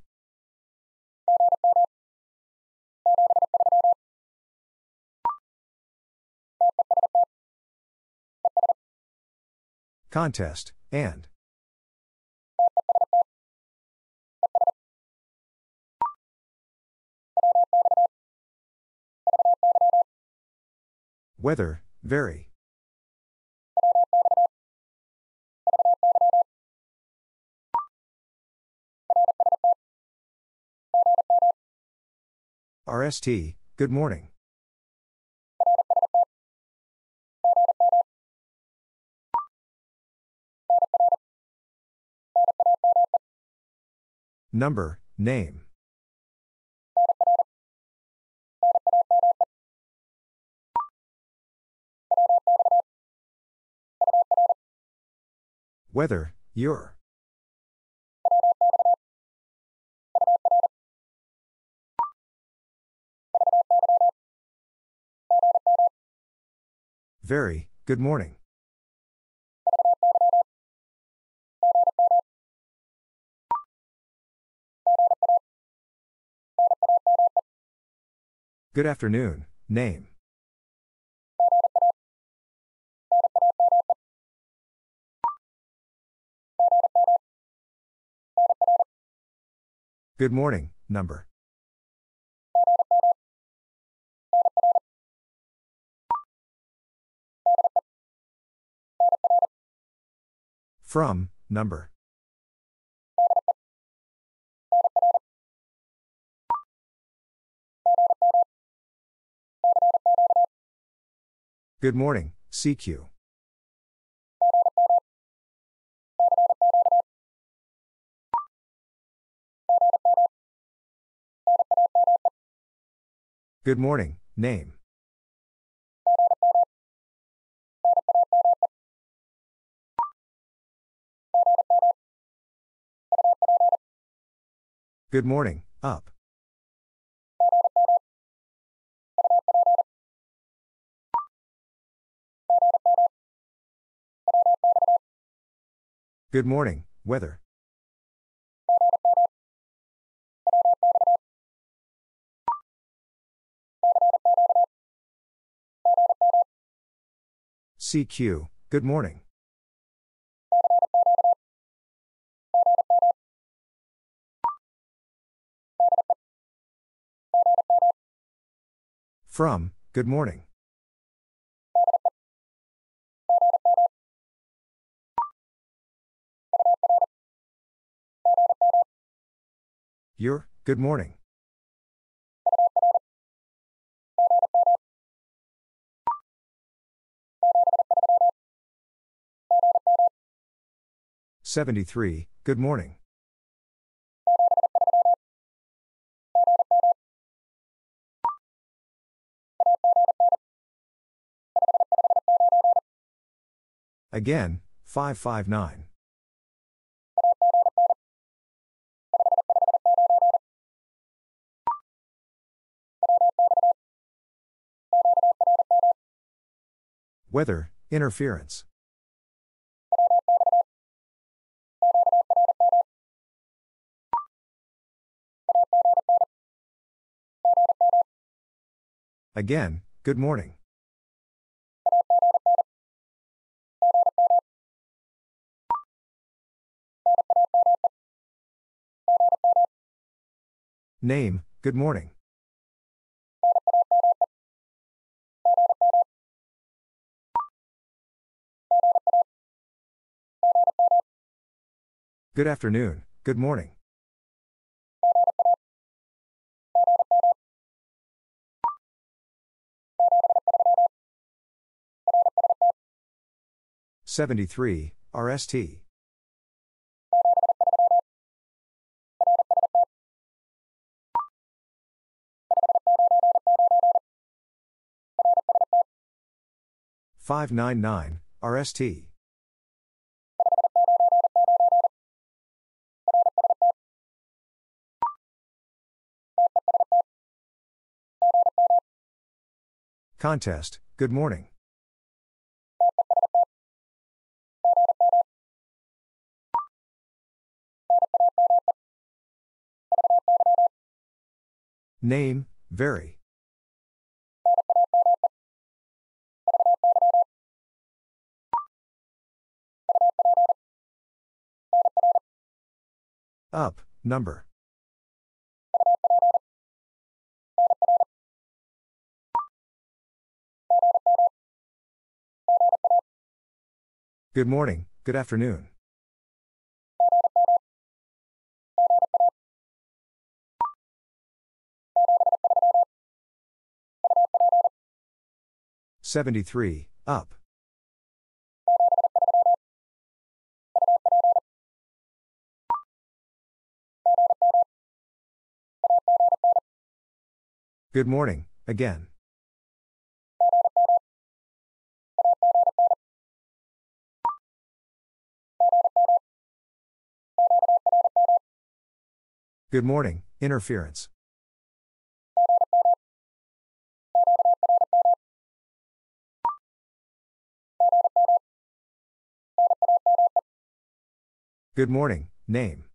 Contest, and. Weather, very. R S T, good morning. Number, name. Weather, your. Very, good morning. Good afternoon, name. Good morning, number. From, number. Good morning, C Q. Good morning, name. Good morning, up. Good morning, weather. C Q, good morning. From, good morning. Your, good morning. seventy-three, good morning. Again, five five nine. Weather, interference. Again, good morning. Name, good morning. Good afternoon, good morning. seventy-three, R S T. five nine nine, R S T. Contest, good morning. Name, very. Up, number. Good morning, good afternoon. seventy-three, up. Good morning, again. Good morning, interference. Good morning, name.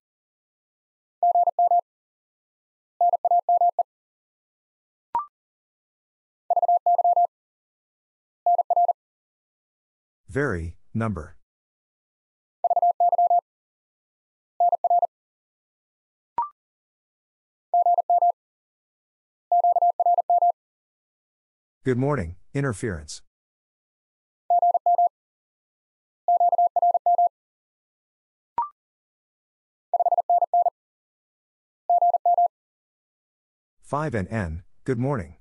Very, number. Good morning, interference. five N N, good morning.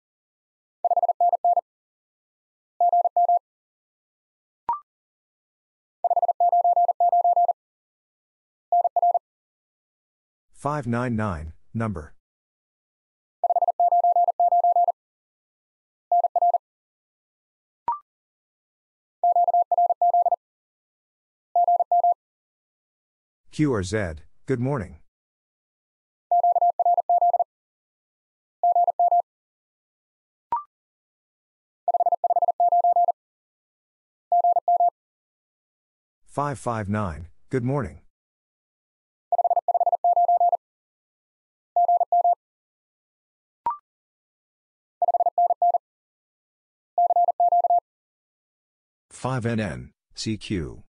five nine nine, number. Q R Z, good morning. five five nine, good morning. five N N, C Q.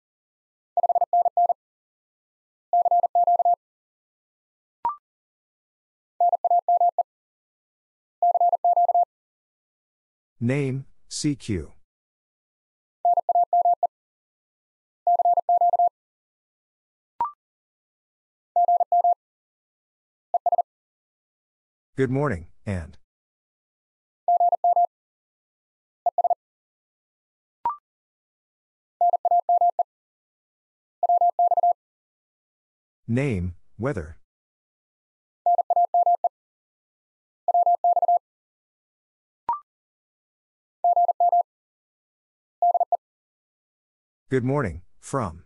Name, C Q. Good morning, and. Name, weather. Good morning, from.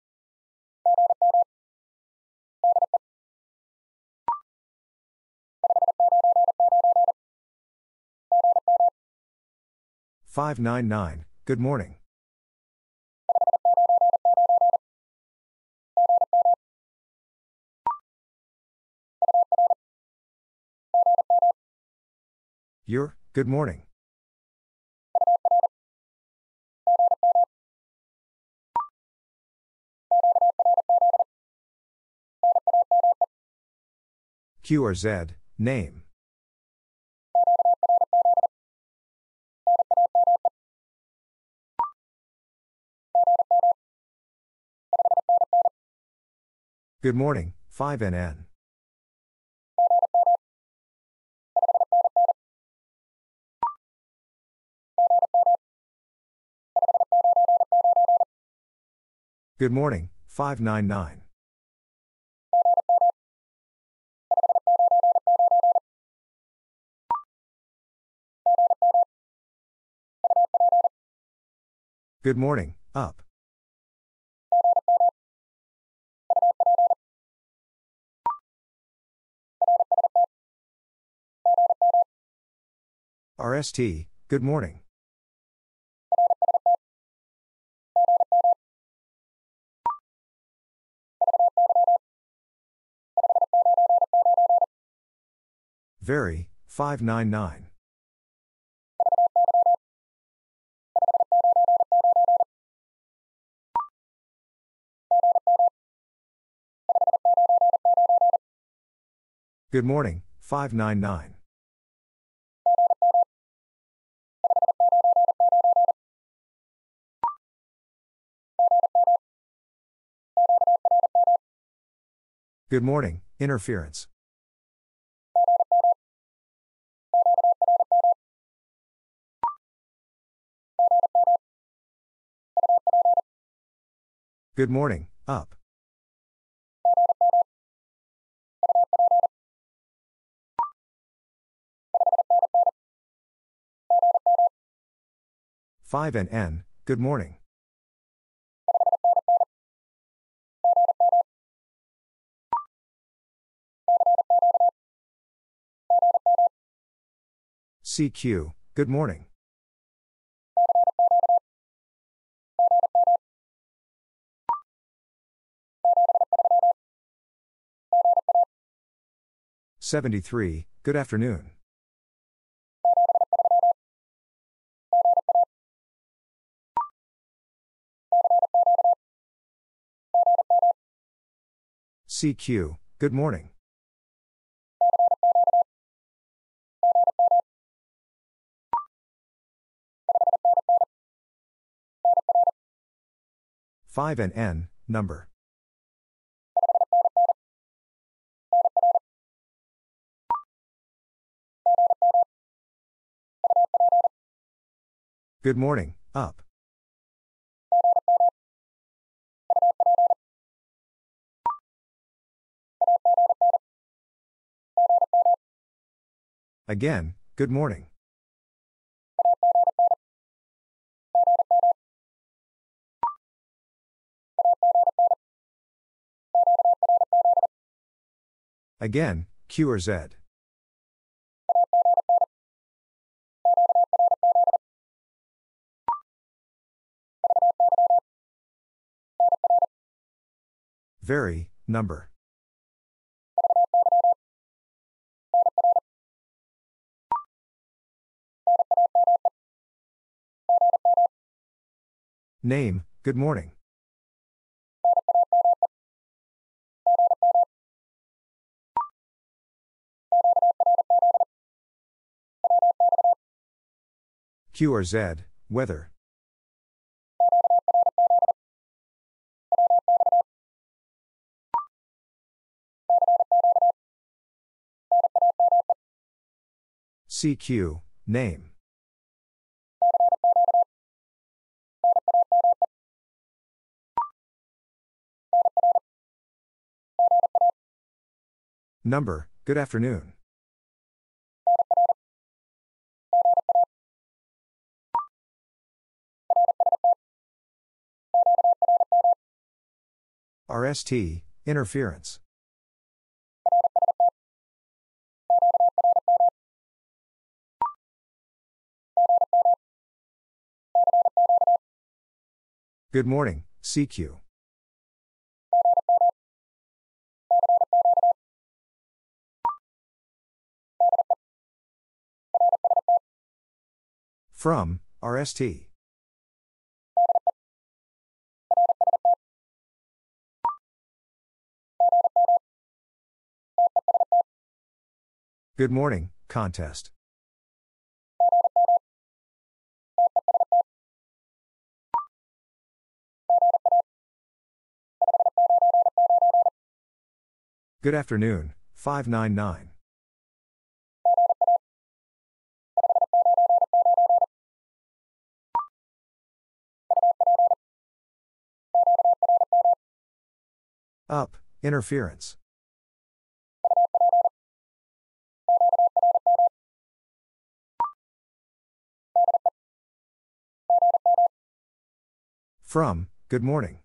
five nine nine, good morning. Your, good morning. Q R Z, name. Good morning, five N N. Good morning, five nine nine. Good morning, up. R S T, good morning. Very, five nine nine. Good morning, five nine nine. Good morning, interference. Good morning, up. five N N, good morning. C Q, good morning. seventy-three, good afternoon. C Q, good morning. five N N, number. Good morning, up. Again, good morning. Again, Q or Z. Very, number. Name, good morning. Q or Z, weather. C Q, name. Number, good afternoon. R S T, interference. Good morning, C Q. From, R S T. Good morning, contest. Good afternoon, five nine nine. Up, interference. From, good morning.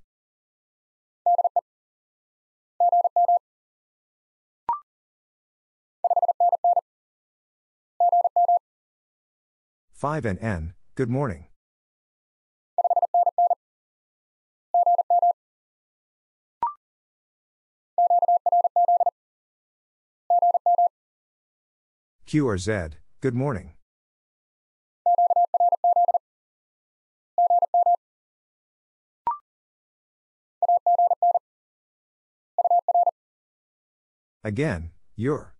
five N N, good morning. Q or Z, good morning. Again, your.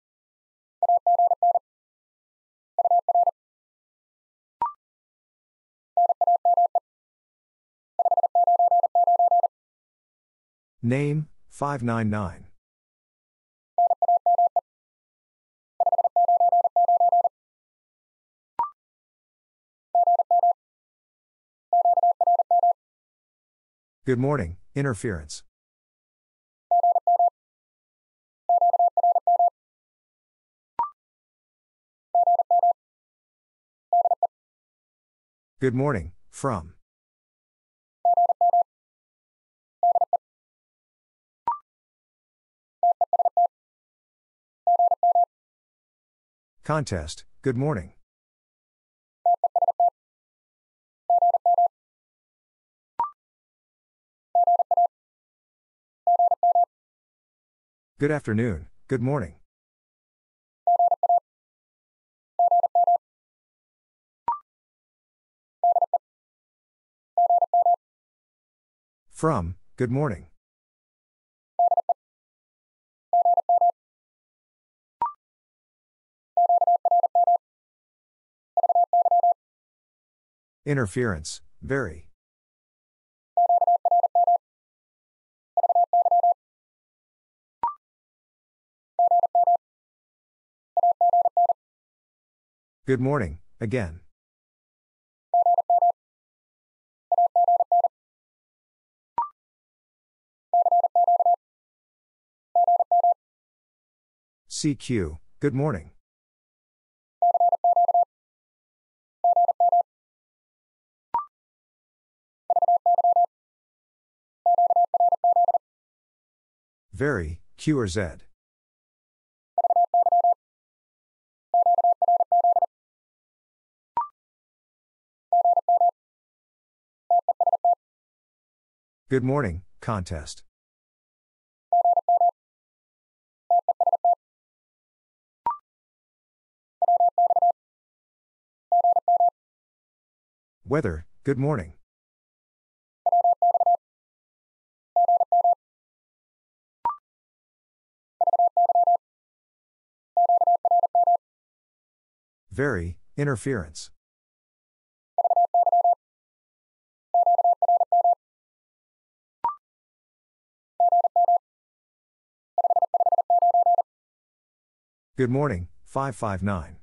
Name, five nine nine. Good morning, interference. Good morning, from. Contest, good morning. Good afternoon, good morning. From, good morning. Interference, very. Good morning, again. C Q, good morning. Very, Q or Z. Good morning, contest. Weather, good morning. Very, interference. Good morning, five five nine.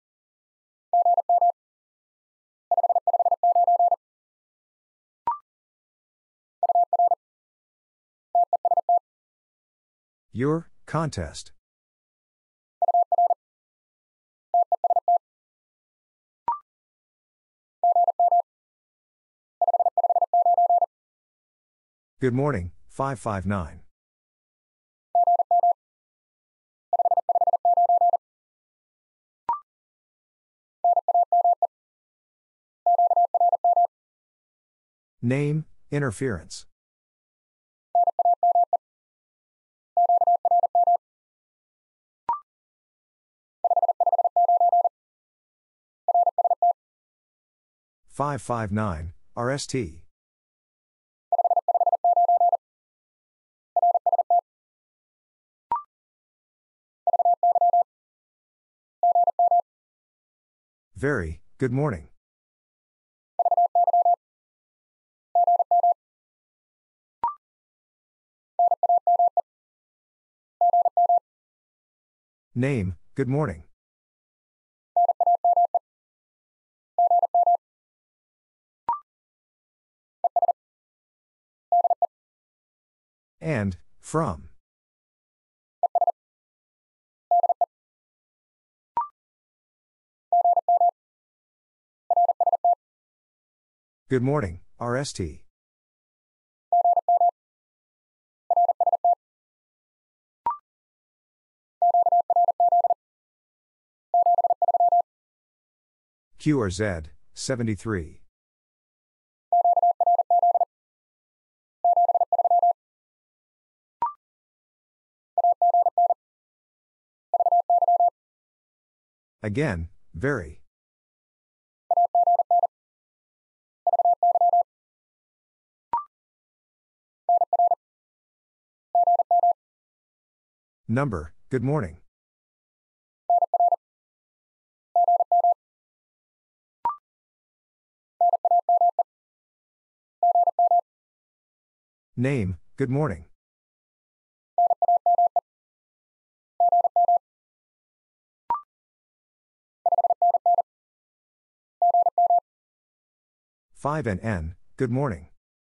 Your, contest. Good morning, five five nine. Name, interference. five five nine, R S T. Very, good morning. Name, good morning. And, from. Good morning, R S T. Q or Z, seventy-three. Again, very. Number, good morning. Name, good morning. five N N, good morning.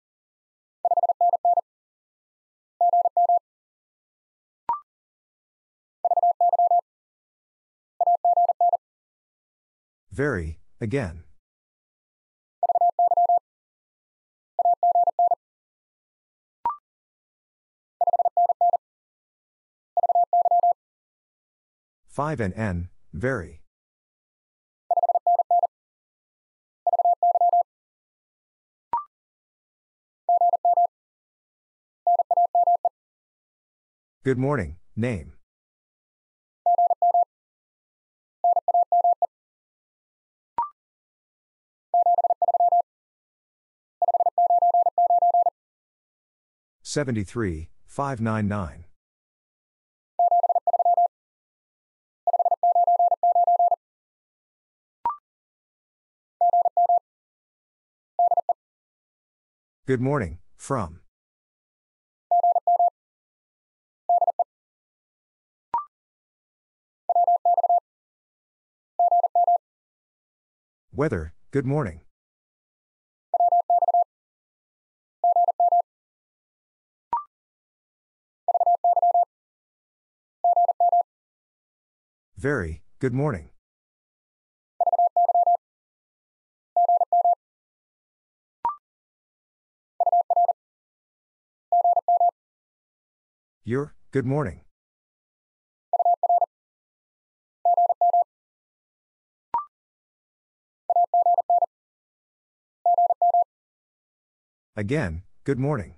Very, again. five N N, very. Good morning, name. seventy-three, five ninety-nine. Good morning, from. Weather, good morning. Very, good morning. Your, good morning. Again, good morning.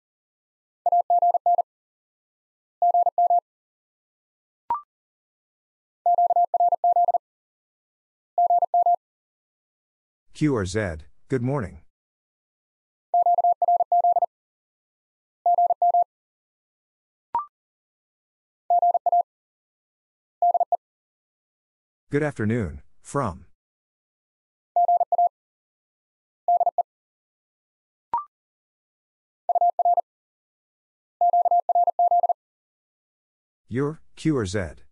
Q or Z, good morning. Good afternoon, from. Your, Q or Z.